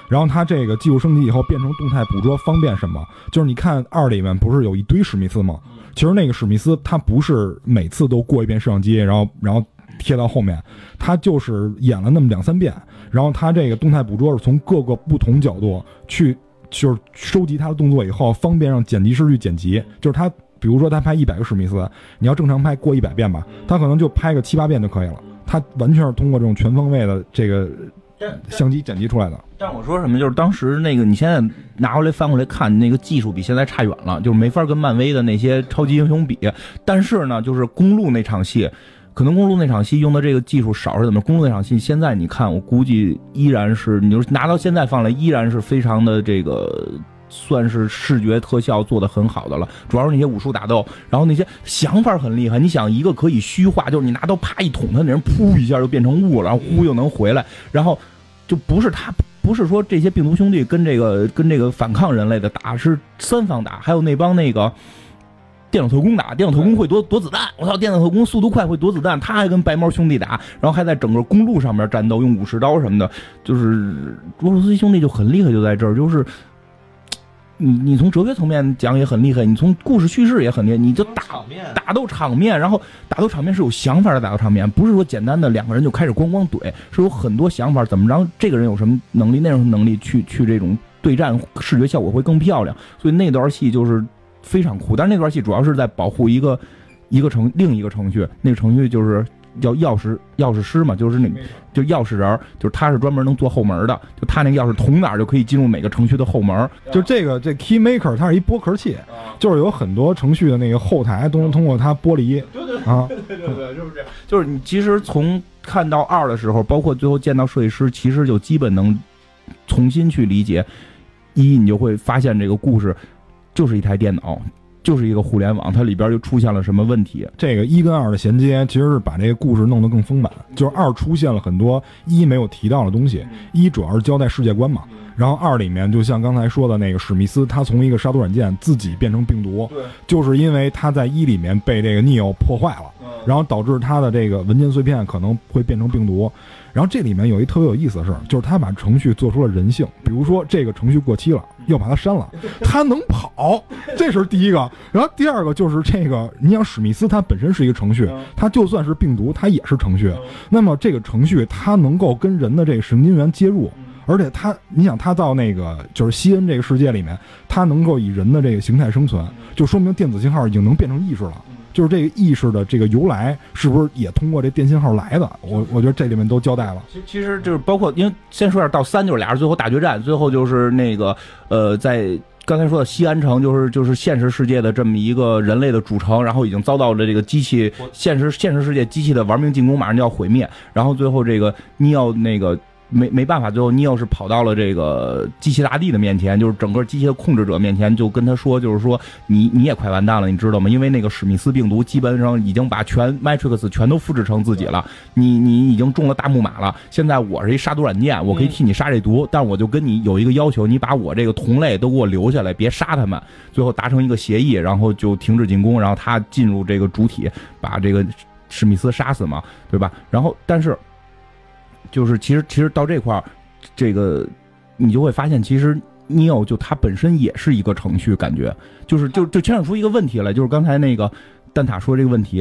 然后它这个技术升级以后变成动态捕捉，方便什么？就是你看二里面不是有一堆史密斯吗？其实那个史密斯他不是每次都过一遍摄像机，然后然后贴到后面，他就是演了那么两三遍，然后他这个动态捕捉是从各个不同角度去就是收集他的动作以后，方便让剪辑师去剪辑。就是他比如说他拍一百个史密斯，你要正常拍过一百遍吧，他可能就拍个七八遍就可以了。他完全是通过这种全方位的这个相机剪辑出来的。 但我说什么，就是当时那个你现在拿回来翻过来看，那个技术比现在差远了，就是没法跟漫威的那些超级英雄比。但是呢，就是公路那场戏，可能公路那场戏用的这个技术少是怎么？公路那场戏现在你看，我估计依然是，你就是拿到现在放来，依然是非常的这个。算是视觉特效做得很好的了，主要是那些武术打斗，然后那些想法很厉害。你想一个可以虚化，就是你拿刀啪一捅他，那人噗一下就变成雾了，然后呼又能回来，然后就不是他，不是说这些病毒兄弟跟这个跟这个反抗人类的打，是三方打，还有那帮那个电脑特工打，电脑特工会躲躲子弹，我操，电脑特工速度快会躲子弹，他还跟白毛兄弟打，然后还在整个公路上面战斗，用武士刀什么的，就是罗斯基兄弟就很厉害，就在这儿，就是。你你从哲学层面讲也很厉害，你从故事叙事也很厉害，你就打打斗场面，然后打斗场面是有想法的打斗场面，不是说简单的两个人就开始咣咣怼，是有很多想法，怎么让这个人有什么能力，那种能力去去这种对战，视觉效果会更漂亮。所以那段戏就是非常酷，但是那段戏主要是在保护一个一个程另一个程序，那个程序就是叫钥匙钥匙师嘛，就是那就钥匙人，就是他是专门能做后门的，就他那个钥匙捅哪儿就可以进入每个程序的后门。 就这个这 Key Maker 它是一剥壳器，就是有很多程序的那个后台都能通过它剥离。 对对啊，对对对，就是这样。就是你其实从看到二的时候，包括最后见到设计师，其实就基本能重新去理解一，你就会发现这个故事就是一台电脑。就是一个互联网，它里边就出现了什么问题？ 这个一跟二的衔接其实是把这个故事弄得更丰满，就是二出现了很多一没有提到的东西，一主要是交代世界观嘛，然后二里面就像刚才说的那个史密斯，他从一个杀毒软件自己变成病毒，就是因为他在一里面被这个 Neo 破坏了，然后导致他的这个文件碎片可能会变成病毒。然后这里面有一特别有意思的事，就是他把程序做出了人性，比如说这个程序过期了，要把它删了，它能跑，这是第一个。然后第二个就是这个，你想史密斯他本身是一个程序，他就算是病毒，他也是程序。那么这个程序它能够跟人的这个神经元接入，而且它，你想它到那个就是西恩这个世界里面，它能够以人的这个形态生存，就说明电子信号已经能变成意识了。就是这个意识的这个由来，是不是也通过这电信号来的？我我觉得这里面都交代了。 其其实就是包括，因为先说一下到三，就是俩人最后大决战，最后就是那个呃，在刚才说的西安城，就是就是现实世界的这么一个人类的主城，然后已经遭到了这个机器现实现实世界机器的玩命进攻，马上就要毁灭。然后最后这个你要那个。没没办法，最后尼奥是跑到了这个机器大帝的面前，就是整个机器的控制者面前，就跟他说，就是说你你也快完蛋了，你知道吗？因为那个史密斯病毒基本上已经把全 Matrix 全都复制成自己了，你你已经中了大木马了。现在我是一杀毒软件，我可以替你杀这毒，但我就跟你有一个要求，你把我这个同类都给我留下来，别杀他们。最后达成一个协议，然后就停止进攻，然后他进入这个主体，把这个史密斯杀死嘛，对吧？然后但是。就是其实其实到这块儿，这个你就会发现，其实 Neo 就它本身也是一个程序，感觉就是就就牵扯出一个问题来，就是刚才那个蛋挞说这个问题，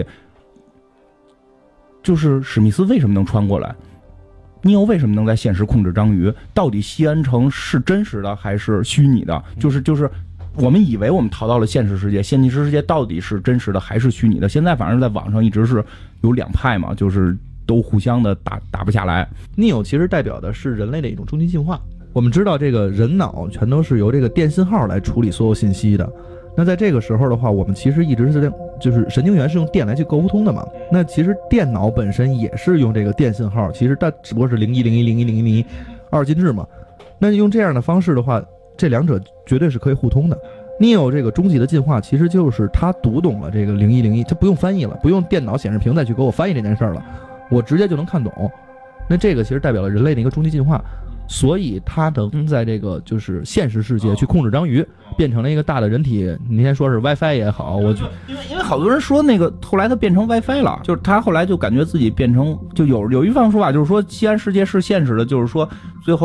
就是史密斯为什么能穿过来？Neo 为什么能在现实控制章鱼？到底西安城是真实的还是虚拟的？就是就是我们以为我们逃到了现实世界，现实世界到底是真实的还是虚拟的？现在反正在网上一直是有两派嘛，就是都互相的打打不下来。 Neo 其实代表的是人类的一种终极进化。我们知道这个人脑全都是由这个电信号来处理所有信息的。那在这个时候的话，我们其实一直是就是神经元是用电来去沟通的嘛。那其实电脑本身也是用这个电信号，其实它只不过是零一零一零一零一零一二进制嘛。那用这样的方式的话，这两者绝对是可以互通的。Neo 这个终极的进化，其实就是他读懂了这个零一零一，他不用翻译了，不用电脑显示屏再去给我翻译这件事儿了。我直接就能看懂，那这个其实代表了人类的一个终极进化，所以它能在这个就是现实世界去控制章鱼，变成了一个大的人体。你先说是 WiFi 也好，我就因为因为好多人说那个后来它变成 WiFi 了，就是他后来就感觉自己变成就有有一方说法，就是说西安世界是现实的，就是说最后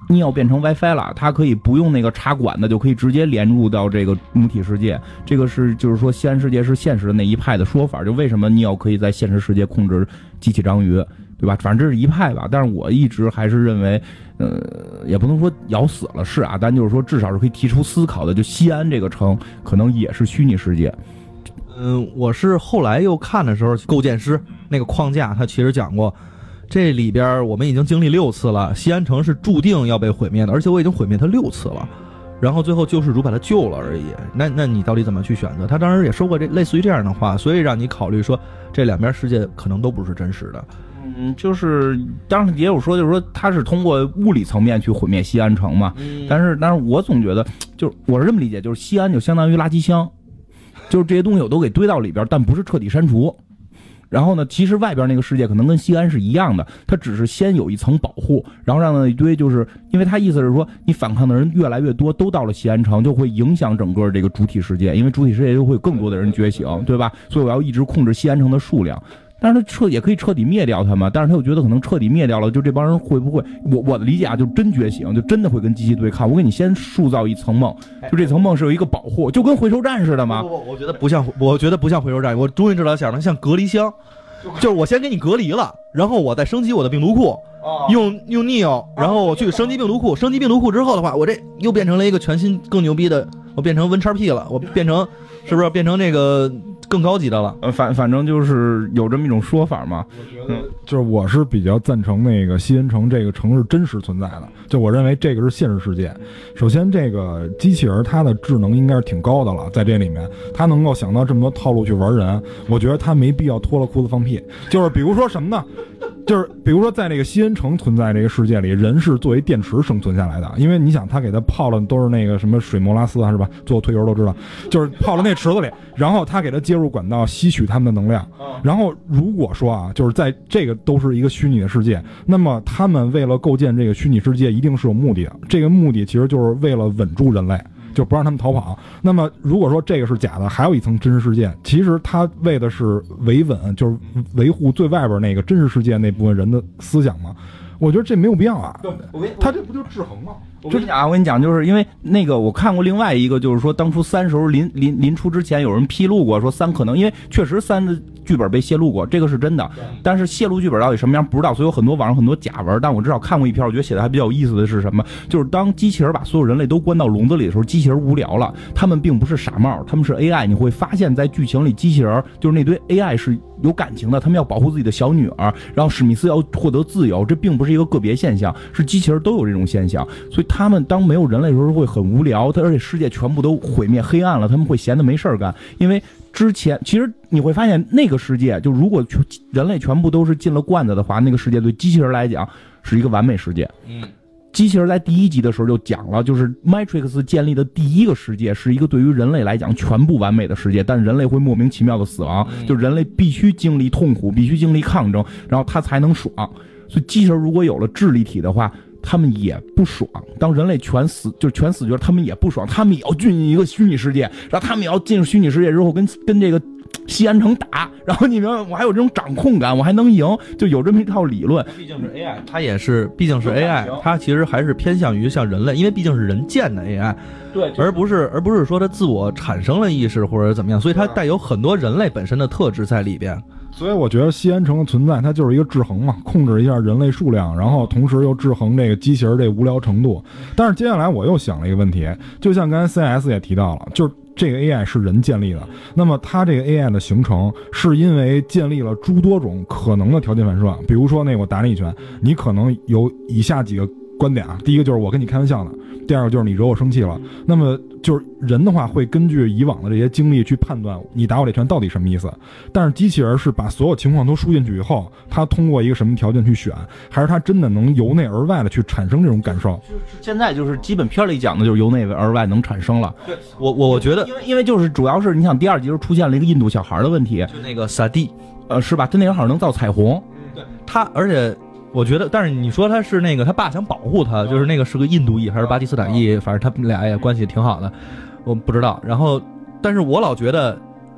尼奥变成 WiFi 了，它可以不用那个插管的，就可以直接连入到这个母体世界。这个是就是说，西安世界是现实的那一派的说法，就为什么尼奥可以在现实世界控制机器章鱼，对吧？反正这是一派吧。但是我一直还是认为，呃，也不能说咬死了是啊，但就是说至少是可以提出思考的。就西安这个城可能也是虚拟世界。 嗯，我是后来又看的时候，构建师那个框架，他其实讲过。这里边我们已经经历六次了，西安城是注定要被毁灭的，而且我已经毁灭它六次了，然后最后救世主把它救了而已。那那你到底怎么去选择？他当时也说过这类似于这样的话，所以让你考虑说这两边世界可能都不是真实的。 嗯，就是当时也有说，就是说他是通过物理层面去毁灭西安城嘛。嗯、但是但是我总觉得，就是我是这么理解，就是西安就相当于垃圾箱，就是这些东西我都给堆到里边，但不是彻底删除。然后呢，其实外边那个世界可能跟西安是一样的，它只是先有一层保护，然后让那一堆，就是因为他意思是说，你反抗的人越来越多，都到了西安城，就会影响整个这个主体世界，因为主体世界就会有更多的人觉醒，对吧？所以我要一直控制西安城的数量。但是他彻也可以彻底灭掉他嘛，但是他又觉得可能彻底灭掉了，就这帮人会不会？我我的理解啊，就真觉醒，就真的会跟机器对抗。我给你先塑造一层梦，就这层梦是有一个保护，就跟回收站似的嘛。 不不，我觉得不像，我觉得不像回收站。我终于知道想的像隔离箱，就是我先给你隔离了，然后我再升级我的病毒库，用用 Neo， 然后我去升级病毒库，升级病毒库之后的话，我这又变成了一个全新更牛逼的，我变成 WinXP 了，我变成是不是变成那个？更高级的了， 呃，反反正就是有这么一种说法嘛。 我觉得就是我是比较赞成那个西安城这个城市真实存在的，就我认为这个是现实世界。首先，这个机器人它的智能应该是挺高的了，在这里面，它能够想到这么多套路去玩人，我觉得它没必要脱了裤子放屁。就是比如说什么呢？就是比如说在这个西安城存在这个世界里，人是作为电池生存下来的，因为你想他给他泡了都是那个什么水莫拉斯啊，是吧？做推油都知道，就是泡了那池子里，然后他给他接入管道吸取他们的能量。然后如果说啊，就是在这个都是一个虚拟的世界，那么他们为了构建这个虚拟世界，一定是有目的的。这个目的其实就是为了稳住人类，就不让他们逃跑。那么如果说这个是假的，还有一层真实世界，其实他为的是维稳，就是维护最外边那个真实世界那部分人的思想嘛。我觉得这没有必要啊，他这不就是制衡吗？ 我跟你讲啊，我跟你讲，就是因为那个我看过另外一个，就是说当初三时候临临临出之前，有人披露过说三可能，因为确实三的剧本被泄露过，这个是真的。但是泄露剧本到底什么样不知道，所以有很多网上很多假文。但我至少看过一篇，我觉得写的还比较有意思的是什么？就是当机器人把所有人类都关到笼子里的时候，机器人无聊了，他们并不是傻帽，他们是 A I。你会发现在剧情里，机器人就是那堆 A I 是有感情的，他们要保护自己的小女儿，然后史密斯要获得自由，这并不是一个个别现象，是机器人都有这种现象。所以他们当没有人类的时候会很无聊，而且世界全部都毁灭黑暗了，他们会闲得没事干。因为之前其实你会发现那个世界，就如果人类全部都是进了罐子的话，那个世界对机器人来讲是一个完美世界。嗯，机器人在第一集的时候就讲了，就是 Matrix 建立的第一个世界是一个对于人类来讲全部完美的世界，但人类会莫名其妙的死亡，就是人类必须经历痛苦，必须经历抗争，然后他才能爽。所以机器人如果有了智力体的话，他们也不爽。当人类全死，就全死绝，他们也不爽，他们也要进入一个虚拟世界，然后他们也要进入虚拟世界之后跟跟这个西安城打，然后你们我还有这种掌控感，我还能赢，就有这么一套理论。 毕竟是 A I， 它也是，毕竟是 A I， 它其实还是偏向于像人类，因为毕竟是人建的 A I， 对，而不是而不是说它自我产生了意识或者怎么样，所以它带有很多人类本身的特质在里边。 所以我觉得西安城的存在，它就是一个制衡嘛，控制一下人类数量，然后同时又制衡这个机器人这无聊程度。但是接下来我又想了一个问题，就像刚才 C S 也提到了，就是这个 A I 是人建立的，那么它这个 A I 的形成是因为建立了诸多种可能的条件反射。比如说那我打你一拳，你可能有以下几个观点啊，第一个就是我跟你开玩笑的，第二个就是你惹我生气了。那么就是人的话会根据以往的这些经历去判断你打我这拳到底什么意思，但是机器人是把所有情况都输进去以后，它通过一个什么条件去选，还是它真的能由内而外的去产生这种感受？ 现在就是基本片里讲的就是由内而外能产生了。 对，我我我觉得， 因为因为就是主要是你想第二集就出现了一个印度小孩的问题， 就那个萨蒂， 呃，是吧？他那个好像能造彩虹， 对他，而且。我觉得，但是你说他是那个他爸想保护他，就是那个是个印度裔还是巴基斯坦裔，反正他们俩也关系挺好的，我不知道。然后，但是我老觉得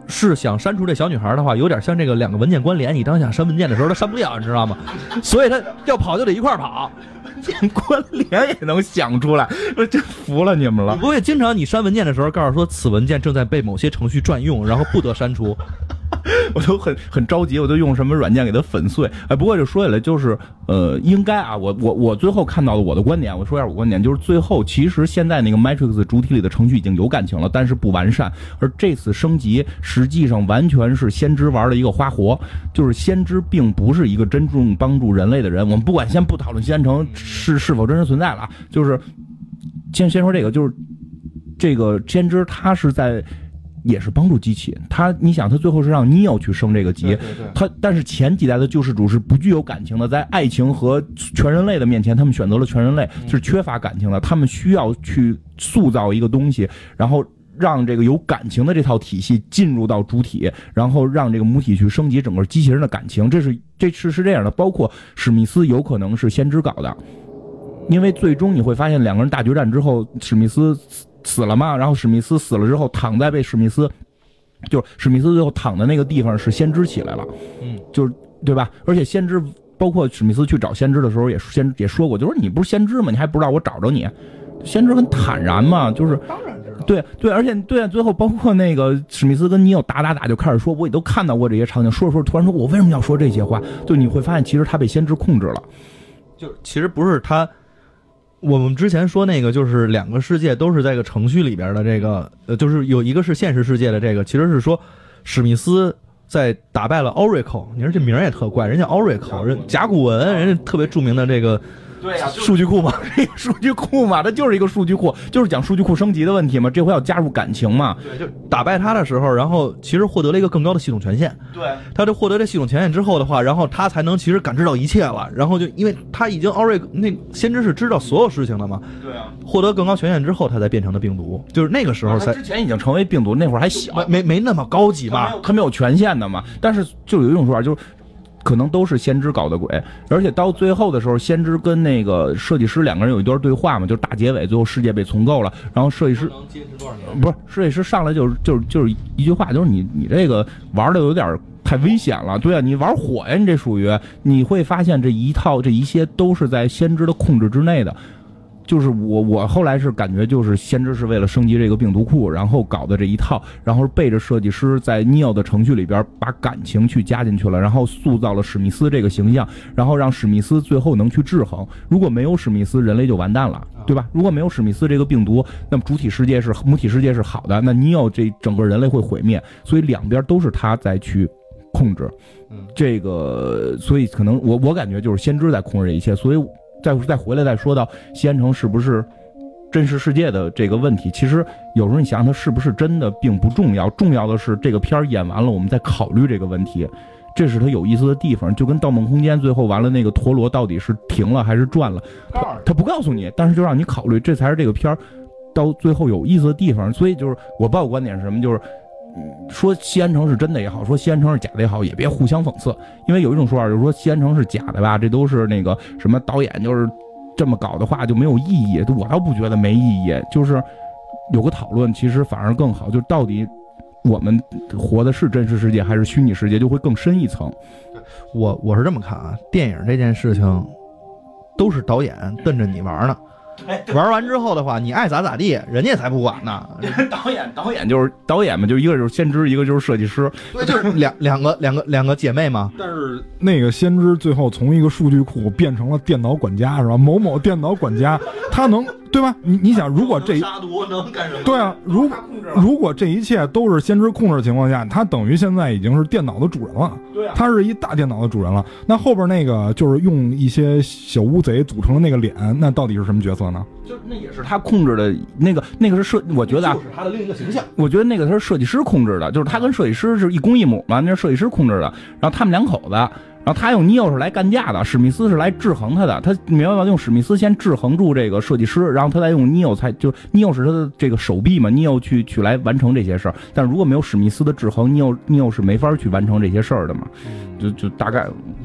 是想删除这小女孩的话，有点像这个两个文件关联，你当想删文件的时候，它删不了，你知道吗？所以他要跑就得一块儿跑。 关联也能想出来，我真服了你们了。 不会经常你删文件的时候，告诉说此文件正在被某些程序占用，然后不得删除。 我都很很着急，我就用什么软件给它粉碎。哎，不过这说起来就是，呃，应该啊，我我我最后看到的我的观点，我说一下我观点，就是最后其实现在那个 Matrix 主体里的程序已经有感情了，但是不完善，而这次升级实际上完全是先知玩的一个花活，就是先知并不是一个真正帮助人类的人。我们不管先不讨论西安城是是否真实存在了，就是先先说这个，就是这个先知他是在。也是帮助机器，他你想他最后是让 Neo 去升这个级，他但是前几代的救世主是不具有感情的，在爱情和全人类的面前，他们选择了全人类，是缺乏感情的，他们需要去塑造一个东西，然后让这个有感情的这套体系进入到主体，然后让这个母体去升级整个机器人的感情，这是这是是这样的，包括史密斯有可能是先知搞的，因为最终你会发现两个人大决战之后，史密斯死了嘛，然后史密斯死了之后，躺在被史密斯，就是史密斯最后躺的那个地方是先知起来了，嗯，就是对吧？而且先知包括史密斯去找先知的时候也先也说过，就说你不是先知吗？你还不知道我找着你？先知很坦然嘛，就是当然知道， 对对，而且对啊，最后包括那个史密斯跟尼奥打打打就开始说，我也都看到过这些场景，说着说着突然说，我为什么要说这些话？就你会发现，其实他被先知控制了， 就其实不是他。我们之前说那个就是两个世界都是在一个程序里边的这个，呃，就是有一个是现实世界的这个，其实是说史密斯在打败了 Oracle， 你说这名也特怪，人家 Oracle， 人甲骨文，人家特别著名的这个。 对呀、啊， 数据库嘛， 这个数据库嘛，它就是一个数据库，就是讲数据库升级的问题嘛。这回要加入感情嘛。 对，就打败他的时候，然后其实获得了一个更高的系统权限。 对， 他就获得这系统权限之后的话，然后他才能其实感知到一切了。然后就因为他已经奥瑞那先知是知道所有事情的嘛。 对啊。 获得更高权限之后，他才变成了病毒，就是那个时候才。 之前已经成为病毒，那会儿还小， 没没没那么高级嘛， 他没有权限的嘛。但是就有一种说法，就是。可能都是先知搞的鬼，而且到最后的时候，先知跟那个设计师两个人有一段对话嘛，就是大结尾，最后世界被重构了，然后设计师不是设计师上来就是就是就是一句话，就是你你这个玩的有点太危险了，对啊，你玩火呀，你这属于你会发现这一套这一些都是在先知的控制之内的。就是我我后来是感觉就是先知是为了升级这个病毒库，然后搞的这一套，然后背着设计师在 Neo 的程序里边把感情去加进去了，然后塑造了史密斯这个形象，然后让史密斯最后能去制衡。如果没有史密斯，人类就完蛋了，对吧？如果没有史密斯这个病毒，那么主体世界是母体世界是好的，那 Neo 这整个人类会毁灭。所以两边都是他在去控制，这个所以可能我我感觉就是先知在控制这一切，所以。再再回来再说到西安城是不是真实世界的这个问题，其实有时候你想想它是不是真的并不重要，重要的是这个片儿演完了我们再考虑这个问题，这是它有意思的地方。就跟《盗梦空间》最后完了那个陀螺到底是停了还是转了，它不告诉你，但是就让你考虑，这才是这个片儿到最后有意思的地方。所以就是我不知道观点是什么，就是说西安城是真的也好，说西安城是假的也好，也别互相讽刺，因为有一种说法就是说西安城是假的吧，这都是那个什么导演就是这么搞的话就没有意义，我倒不觉得没意义，就是有个讨论其实反而更好，就到底我们活的是真实世界还是虚拟世界，就会更深一层。 我我是这么看啊，电影这件事情都是导演瞪着你玩呢。玩完之后的话，你爱咋咋地，人家才不管呢。 导演导演就是导演嘛，就一个就是先知，一个就是设计师， 对，就是两两个两个两个姐妹嘛。 但是那个先知最后从一个数据库变成了电脑管家，是吧？某某电脑管家，他能对吧？你你想，如果这杀毒能干什么？ 对啊，如如果这一切都是先知控制的情况下，他等于现在已经是电脑的主人了。 对啊， 他是一大电脑的主人了。那后边那个就是用一些小乌贼组成的那个脸，那到底是什么角色呢？ 就那也是他控制的，那个那个是设，我觉得啊， 就是他的另一个形象。 我觉得那个他是设计师控制的，就是他跟设计师是一公一母嘛，那是设计师控制的。然后他们两口子，然后他用尼奥是来干架的，史密斯是来制衡他的。他没办法用史密斯先制衡住这个设计师，然后他再用尼奥才就尼奥是他的这个手臂嘛，尼奥去去来完成这些事儿。但如果没有史密斯的制衡，尼奥尼奥是没法去完成这些事儿的嘛。就就大概。 你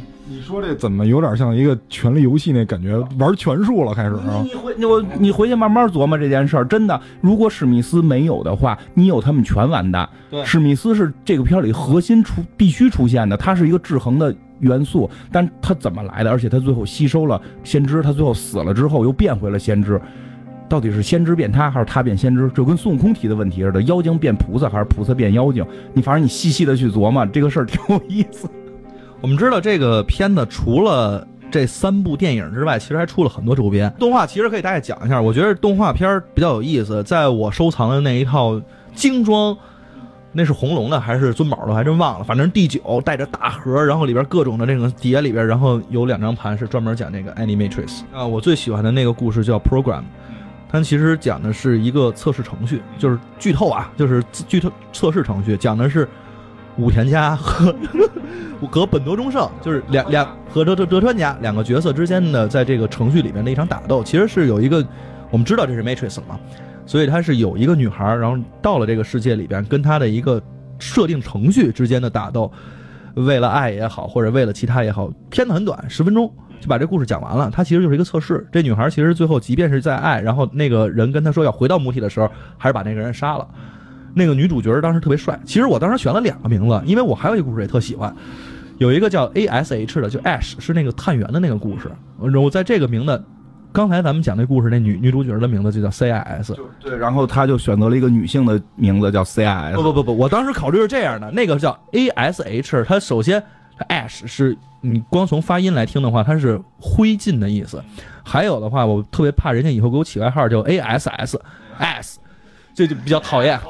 说这怎么有点像一个权力游戏那感觉，玩权术了开始啊！ 你回你我你回去慢慢琢磨这件事儿，真的，如果史密斯没有的话，你有他们全完蛋。 对， 史密斯是这个片里核心出必须出现的，他是一个制衡的元素，但他怎么来的？而且他最后吸收了先知，他最后死了之后又变回了先知。到底是先知变他，还是他变先知？就跟孙悟空提的问题似的，妖精变菩萨，还是菩萨变妖精？你反正你细细的去琢磨这个事儿，挺有意思。 我们知道这个片子除了这三部电影之外，其实还出了很多周边动画。其实可以大概讲一下，我觉得动画片比较有意思。在我收藏的那一套精装，那是红龙的还是尊宝的，我还真忘了。反正第九带着大盒，然后里边各种的这个碟里边，然后有两张盘是专门讲这个 Animatrix 啊。我最喜欢的那个故事叫 Program。它其实讲的是一个测试程序，就是剧透啊，就是剧透测试程序，讲的是武田家和和本多忠胜，就是两两和德德德川家两个角色之间的在这个程序里面的一场打斗。其实是有一个，我们知道这是 Matrix 嘛，所以它是有一个女孩，然后到了这个世界里边，跟她的一个设定程序之间的打斗，为了爱也好，或者为了其他也好，片子很短，十分钟。就把这故事讲完了，它其实就是一个测试。这女孩其实最后即便是在爱，然后那个人跟她说要回到母体的时候，还是把那个人杀了。那个女主角当时特别帅，其实我当时选了两个名字，因为我还有一个故事也特喜欢，有一个叫 A S H 的，就 Ash 是那个探员的那个故事。我在这个名字，刚才咱们讲那故事，那女女主角的名字就叫 C I S， 对，然后她就选择了一个女性的名字叫 C I S。 不不不不，我当时考虑是这样的，那个叫 A S H， 它首先它 Ash 是。你光从发音来听的话，它是灰烬的意思。还有的话，我特别怕人家以后给我起外号叫 A S S S， 这就比较讨厌。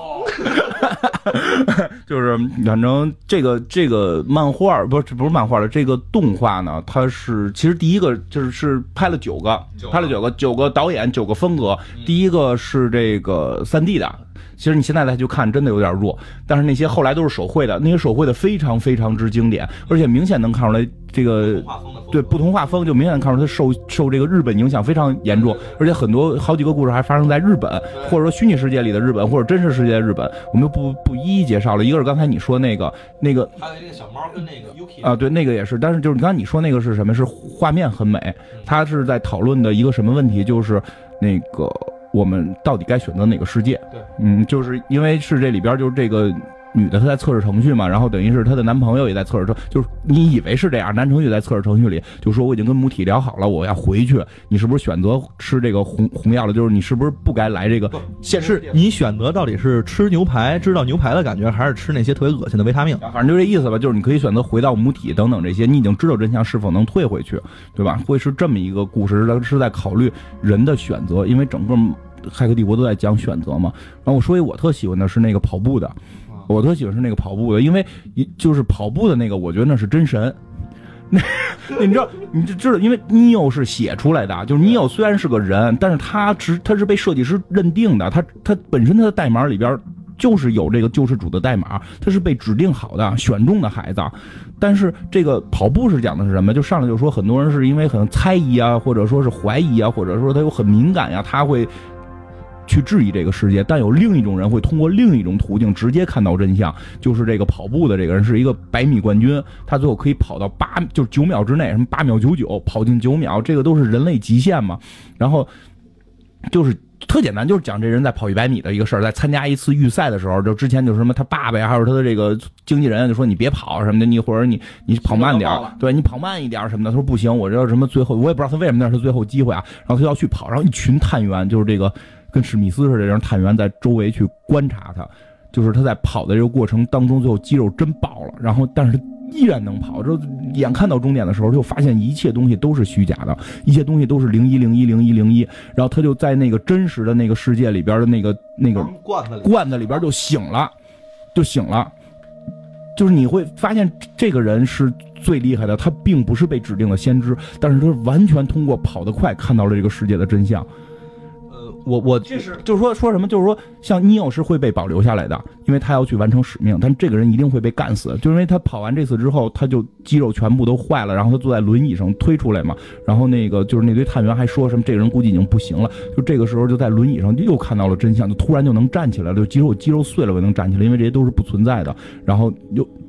就是反正这个这个漫画不是不是漫画了，这个动画呢，它是其实第一个就是是拍了九个，拍了九个九个导演九个风格，第一个是这个三 D 的。其实你现在再去看，真的有点弱，但是那些后来都是手绘的，那些手绘的非常非常之经典，而且明显能看出来这个对不同画风，就明显看出它受受这个日本影响非常严重，而且很多好几个故事还发生在日本，或者说虚拟世界里的日本，或者真实世界的日本，我们就不不一一介绍了。一个是刚才你说那个那个， 还有那个小猫跟那个 Yuki 啊，对，那个也是，但是就是刚才你说那个是什么？是画面很美，它是在讨论的一个什么问题？就是那个。我们到底该选择哪个世界？ 对， 嗯，就是因为是这里边就是这个女的她在测试程序嘛，然后等于是她的男朋友也在测试程，就是你以为是这样，男程序在测试程序里就说我已经跟母体聊好了，我要回去，你是不是选择吃这个红红药了？就是你是不是不该来这个？ 现是你选择到底是吃牛排，知道牛排的感觉，还是吃那些特别恶心的维他命？ 反正就这意思吧，就是你可以选择回到母体等等这些，你已经知道真相，是否能退回去，对吧？会是这么一个故事，是在考虑人的选择，因为整个。骇客帝国都在讲选择嘛，然后我说一我特喜欢的是那个跑步的，我特喜欢是那个跑步的，因为就是跑步的那个，我觉得那是真神。那你知道，你就知道，因为尼欧是写出来的，就是尼欧虽然是个人，但是他只他是被设计师认定的，他他本身他的代码里边就是有这个救世主的代码，他是被指定好的选中的孩子。但是这个跑步是讲的是什么？就上来就说很多人是因为可能猜疑啊，或者说是怀疑啊，或者说他有很敏感呀、啊，他会。去质疑这个世界，但有另一种人会通过另一种途径直接看到真相，就是这个跑步的这个人是一个百米冠军，他最后可以跑到八，就是九秒之内，什么八秒九九，跑进九秒，这个都是人类极限嘛。然后就是特简单，就是讲这人在跑一百米的一个事儿，在参加一次预赛的时候，就之前就是什么他爸爸呀，还有他的这个经纪人就说你别跑什么的，你或者你你跑慢点，对你跑慢一点什么的。他说不行，我这什么最后我也不知道他为什么那是最后机会啊，然后他要去跑，然后一群探员就是这个。跟史密斯似的，这样探员在周围去观察他，就是他在跑的这个过程当中，最后肌肉真爆了，然后但是他依然能跑。就眼看到终点的时候，就发现一切东西都是虚假的，一切东西都是零一零一零一零一，然后他就在那个真实的那个世界里边的那个那个罐子里罐子里边就醒了，就醒了。就是你会发现这个人是最厉害的，他并不是被指定的先知，但是他完全通过跑得快看到了这个世界的真相。 我我这是就是说说什么，就是说像尼奥是会被保留下来的，因为他要去完成使命，但这个人一定会被干死，就因为他跑完这次之后，他就肌肉全部都坏了，然后他坐在轮椅上推出来嘛，然后那个就是那堆探员还说什么这个人估计已经不行了，就这个时候就在轮椅上又看到了真相，就突然就能站起来了，就肌肉肌肉碎了我能站起来，因为这些都是不存在的，然后又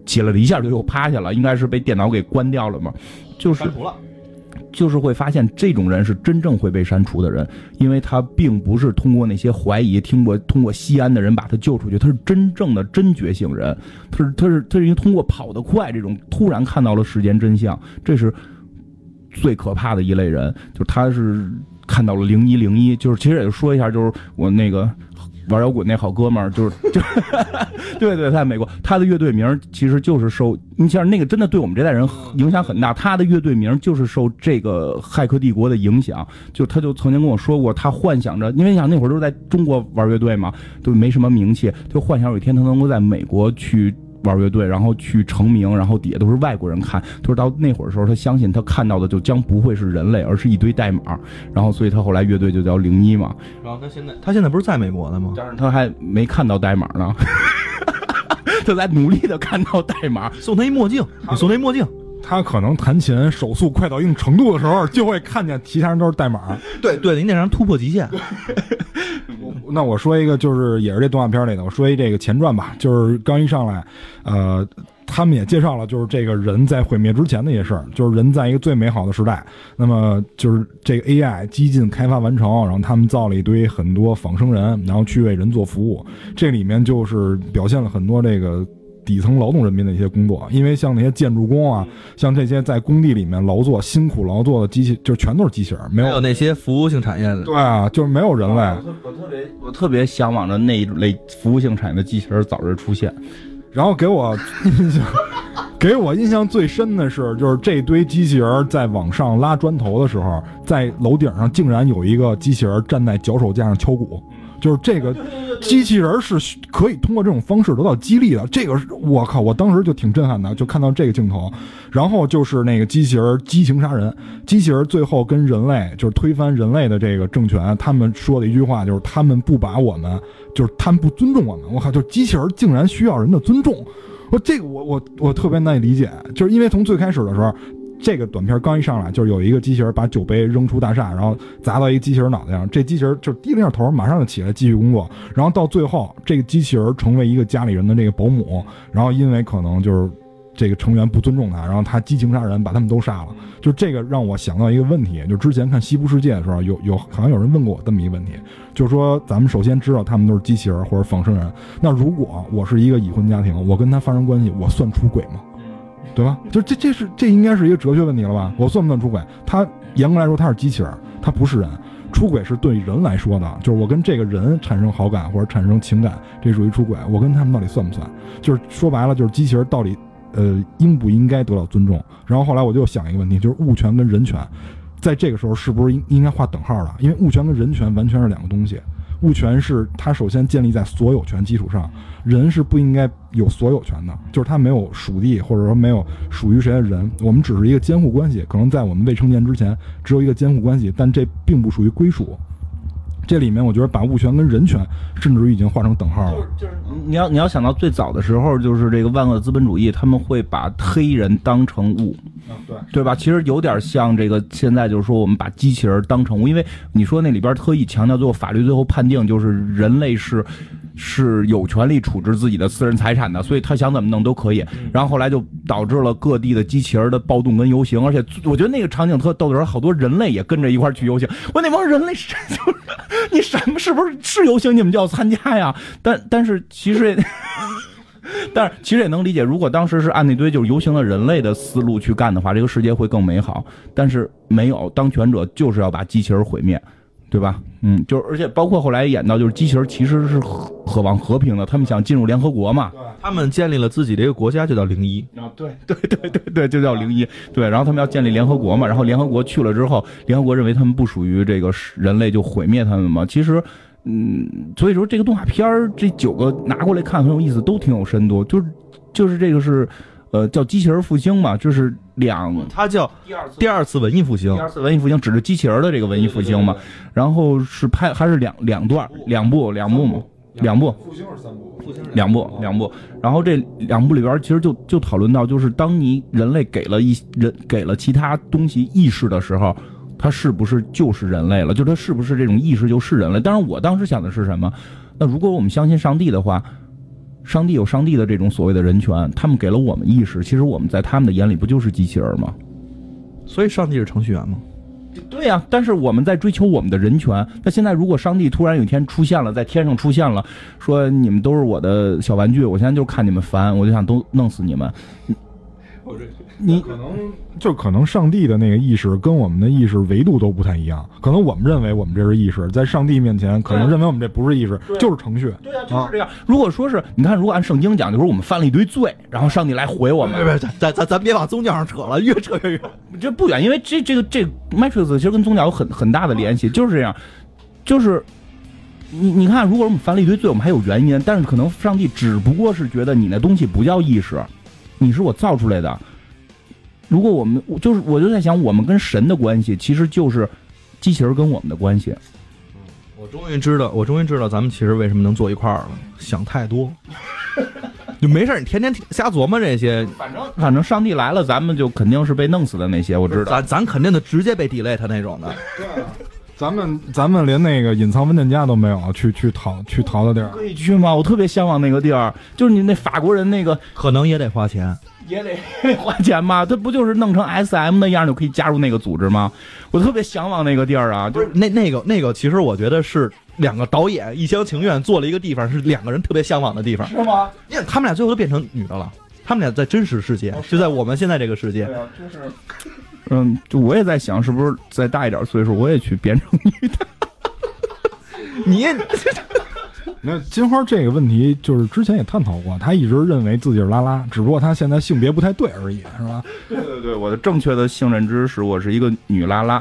起来了一下就又趴下了，应该是被电脑给关掉了嘛，就是删除了。 就是会发现这种人是真正会被删除的人，因为他并不是通过那些怀疑，听过通过西安的人把他救出去，他是真正的真觉醒人，他是他是他是因为通过跑得快这种突然看到了世间真相，这是最可怕的一类人，就是他是看到了零一零一，就是其实也就说一下，就是我那个。玩摇滚那好哥们儿，就是就对对，在美国，他的乐队名其实就是受，你像那个真的对我们这代人影响很大。他的乐队名就是受这个《骇客帝国》的影响，就他就曾经跟我说过，他幻想着，因为想那会儿都是在中国玩乐队嘛，都没什么名气，就幻想有一天他能够在美国去玩乐队，然后去成名，然后底下都是外国人看。他说到那会儿的时候，他相信他看到的就将不会是人类，而是一堆代码。然后，所以他后来乐队就叫零一嘛。 然后他现在他现在不是在美国的吗？ 但是他还没看到代码呢，他在努力的看到代码。 送他一墨镜，你送他一墨镜。 他可能弹琴手速快到一定程度的时候，就会看见其他人都是代码。 对对，你得让突破极限。 那我说一个，就是也是这动画片里的，我说一这个前传吧，就是刚一上来，呃，他们也介绍了，就是这个人在毁灭之前的一些事儿，就是人在一个最美好的时代，那么就是这个 A I 激进开发完成，然后他们造了一堆很多仿生人，然后去为人做服务，这里面就是表现了很多这个底层劳动人民的一些工作，因为像那些建筑工啊，像这些在工地里面劳作、辛苦劳作的机器，就全都是机器人，没有, 没有那些服务性产业的。 对啊，就是没有人类。 我特别我特别向往着那一类服务性产业的机器人早日出现。 然后给我印象，给我印象最深的是，就是这堆机器人在往上拉砖头的时候，在楼顶上竟然有一个机器人站在脚手架上敲鼓。就是这个机器人是可以通过这种方式得到激励的，这个我靠，我当时就挺震撼的，就看到这个镜头。然后就是那个机器人激情杀人，机器人最后跟人类就是推翻人类的这个政权，他们说的一句话就是他们不把我们，就是他们不尊重我们。我靠，就机器人竟然需要人的尊重，我这个我我我特别难以理解，就是因为从最开始的时候。这个短片刚一上来，就是有一个机器人把酒杯扔出大厦，然后砸到一个机器人脑袋上，这机器人就低了一下头，马上就起来继续工作。然后到最后，这个机器人成为一个家里人的这个保姆，然后因为可能就是这个成员不尊重他，然后他激情杀人，把他们都杀了。就这个让我想到一个问题，就之前看《西部世界》的时候，有有好像有人问过我这么一个问题，就是说咱们首先知道他们都是机器人或者仿生人，那如果我是一个已婚家庭，我跟他发生关系，我算出轨吗？对吧？就这这是这应该是一个哲学问题了吧？我算不算出轨？他严格来说他是机器人，他不是人。出轨是对人来说的，就是我跟这个人产生好感或者产生情感，这属于出轨。我跟他们到底算不算？就是说白了，就是机器人到底呃应不应该得到尊重？然后后来我就想一个问题，就是物权跟人权，在这个时候是不是应应该划等号的？因为物权跟人权完全是两个东西。物权是它首先建立在所有权基础上，人是不应该有所有权的，就是他没有属地或者说没有属于谁的人，我们只是一个监护关系，可能在我们未成年之前只有一个监护关系，但这并不属于归属。这里面我觉得把物权跟人权甚至于已经画成等号了。 就是你要你要想到最早的时候，就是这个万恶资本主义，他们会把黑人当成物， 嗯、对对吧？其实有点像这个现在就是说我们把机器人当成物，因为你说那里边特意强调最后法律最后判定就是人类是是有权利处置自己的私人财产的，所以他想怎么弄都可以。然后后来就导致了各地的机器人的暴动跟游行，而且我觉得那个场景特逗的时候，好多人类也跟着一块去游行。我那帮人类是就是你什么是不是是游行你们就要参加呀？但但是其实也但是其实也能理解，如果当时是按那堆就是游行的人类的思路去干的话，这个世界会更美好。但是没有，当权者就是要把机器人毁灭。对吧？嗯，就是而且包括后来演到，就是机器人其实是渴望和平的，他们想进入联合国嘛， 他们建立了自己的一个国家，就叫零一啊，对对对对对，就叫零一，对，然后他们要建立联合国嘛，然后联合国去了之后，联合国认为他们不属于这个人类，就毁灭他们嘛。其实，嗯，所以说这个动画片这九个拿过来看很有意思，都挺有深度，就是就是这个是。呃，叫机器人复兴嘛，就是两， 它叫第二次文艺复兴， 第二次文艺复兴指的机器人的这个文艺复兴嘛。然后是拍还是两两段，两部两部嘛，两部。 复兴是三部，复兴是两部两部。然后这两部里边其实就就讨论到，就是当你人类给了一人给了其他东西意识的时候，它是不是就是人类了？就它是不是这种意识就是人类？当然，我当时想的是什么？那如果我们相信上帝的话。 上帝有上帝的这种所谓的人权，他们给了我们意识，其实我们在他们的眼里不就是机器人吗？ 所以上帝是程序员吗？ 对呀、啊，但是我们在追求我们的人权。那现在如果上帝突然有一天出现了，在天上出现了，说你们都是我的小玩具，我现在就看你们烦，我就想都弄死你们。你可能就可能上帝的那个意识跟我们的意识维度都不太一样，可能我们认为我们这是意识，在上帝面前可能认为我们这不是意识，就是程序。 对啊，就是这样。如果说是你看，如果按圣经讲，就是我们犯了一堆罪，然后上帝来回我们， 别别，咱咱咱别往宗教上扯了，越扯越远。 这不远，因为这这个这 Matrix 其实跟宗教有很很大的联系，就是这样，就是你你看，如果我们犯了一堆罪，我们还有原因，但是可能上帝只不过是觉得你那东西不叫意识，你是我造出来的。如果我们就是我就在想，我们跟神的关系其实就是机器人跟我们的关系。 我终于知道，我终于知道咱们其实为什么能坐一块儿了，想太多。就没事，你天天瞎琢磨这些， 反正反正上帝来了，咱们就肯定是被弄死的那些，我知道。 咱咱肯定的直接被 delete 那种的。 对啊，咱们咱们连那个隐藏文件夹都没有，去去淘去淘的地儿。 可以去吗？我特别向往那个地儿，就是你那法国人那个， 可能也得花钱。 也得花钱吗？他不就是弄成 S M 那样就可以加入那个组织吗？我特别向往那个地儿啊！ 不是那那个那个，其实我觉得是两个导演一厢情愿做了一个地方，是两个人特别向往的地方， 是吗？ 因为他们俩最后都变成女的了，他们俩在真实世界，就在我们现在这个世界。 对啊，就是，嗯，就我也在想，是不是再大一点岁数，我也去变成女的？ 你也。 那金花这个问题就是之前也探讨过，他一直认为自己是拉拉，只不过他现在性别不太对而已，是吧？ 对对对，我的正确的性认知是我是一个女拉拉，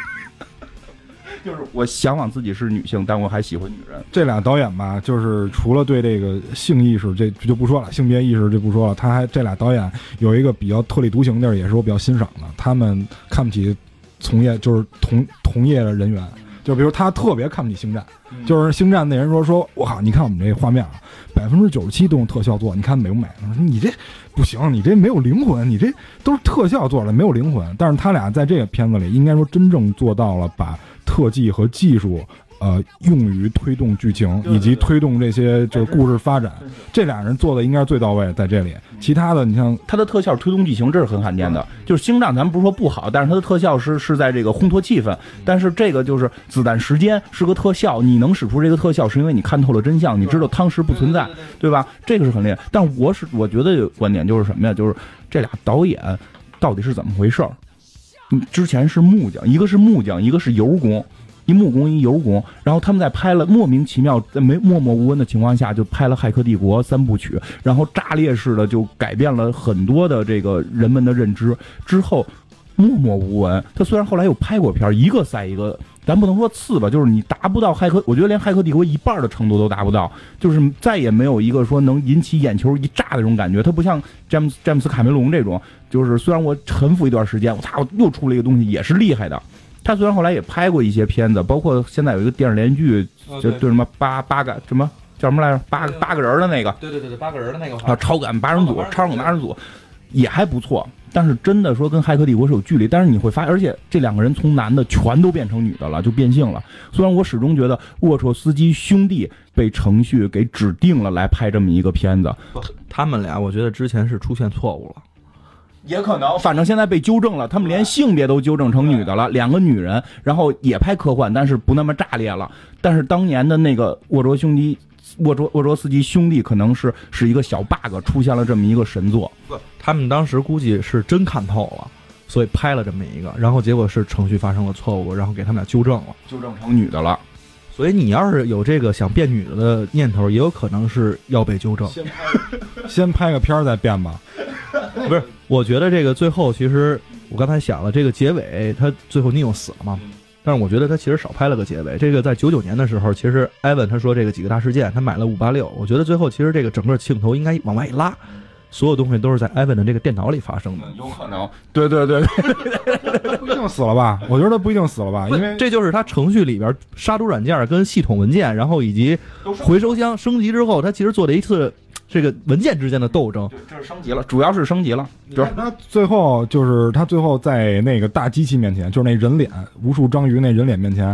就是我向往自己是女性，但我还喜欢女人。 这俩导演吧，就是除了对这个性意识这就不说了，性别意识就不说了，他还这俩导演有一个比较特立独行的，也是我比较欣赏的，他们看不起从业就是同同业的人员。就比如他特别看不起星战，就是星战那人说说，我靠，你看我们这画面啊，百分之九十七都用特效做，你看美不美？他说你这不行，你这没有灵魂，你这都是特效做的，没有灵魂。但是他俩在这个片子里，应该说真正做到了把特技和技术，呃，用于推动剧情以及推动这些就是故事发展。这俩人做的应该是最到位，在这里。其他的，你像他的特效推动剧情，这是很罕见的。就是星战，咱们不是说不好，但是他的特效是是在这个烘托气氛。但是这个就是子弹时间是个特效，你能使出这个特效，是因为你看透了真相，你知道汤石不存在，对吧？这个是很厉害。但我是我觉得有观点就是什么呀？就是这俩导演到底是怎么回事儿？你之前是木匠，一个是木匠，一个是油工。一木工一油工，然后他们在拍了莫名其妙在没默默无闻的情况下就拍了《骇客帝国》三部曲，然后炸裂式的就改变了很多的这个人们的认知。之后默默无闻，他虽然后来又拍过片，一个赛一个，咱不能说次吧，就是你达不到骇客，我觉得连《骇客帝国》一半的程度都达不到，就是再也没有一个说能引起眼球一炸的这种感觉。他不像詹姆斯詹姆斯卡梅隆这种，就是虽然我沉浮一段时间，我操，又出了一个东西，也是厉害的。他虽然后来也拍过一些片子，包括现在有一个电视连续剧，就对什么八八个什么叫什么来着，八八个人的那个， 对对对对，八个人的那个啊，超感八人组，超感八人组也还不错。但是真的说跟《骇客帝国》是有距离，但是你会发现，而且这两个人从男的全都变成女的了，就变性了。虽然我始终觉得沃卓斯基兄弟被程序给指定了来拍这么一个片子， 他们俩我觉得之前是出现错误了。 也可能，反正现在被纠正了，他们连性别都纠正成女的了，两个女人，然后也拍科幻，但是不那么炸裂了。但是当年的那个沃卓兄弟，沃卓沃卓斯基兄弟可能是是一个小 bug， 出现了这么一个神作。 他们当时估计是真看透了，所以拍了这么一个，然后结果是程序发生了错误，然后给他们俩纠正了， 纠正成女的了。 所以你要是有这个想变女的的念头，也有可能是要被纠正。 先拍先拍个片儿再变吧。 不是，我觉得这个最后其实我刚才想了，这个结尾他最后 Neo 死了嘛，但是我觉得他其实少拍了个结尾。这个在九九年的时候，其实艾文他说这个几个大事件，他买了五八六，我觉得最后其实这个整个镜头应该往外一拉，所有东西都是在艾文的这个电脑里发生的。 有可能，对对对对，不一定死了吧？我觉得他不一定死了吧，因为这就是他程序里边杀毒软件跟系统文件，然后以及回收箱升级之后，他其实做了一次这个文件之间的斗争。 这是升级了，主要是升级了。就是他最后就是他最后在那个大机器面前，就是那人脸无数章鱼那人脸面前，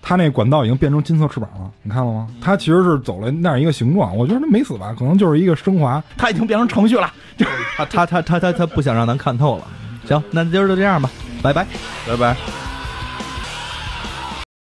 他那管道已经变成金色翅膀了，你看了吗？他其实是走了那样一个形状，我觉得他没死吧，可能就是一个升华。 他已经变成程序了， 他他他他他他不想让咱看透了。行，那今儿就这样吧，拜拜， 拜拜。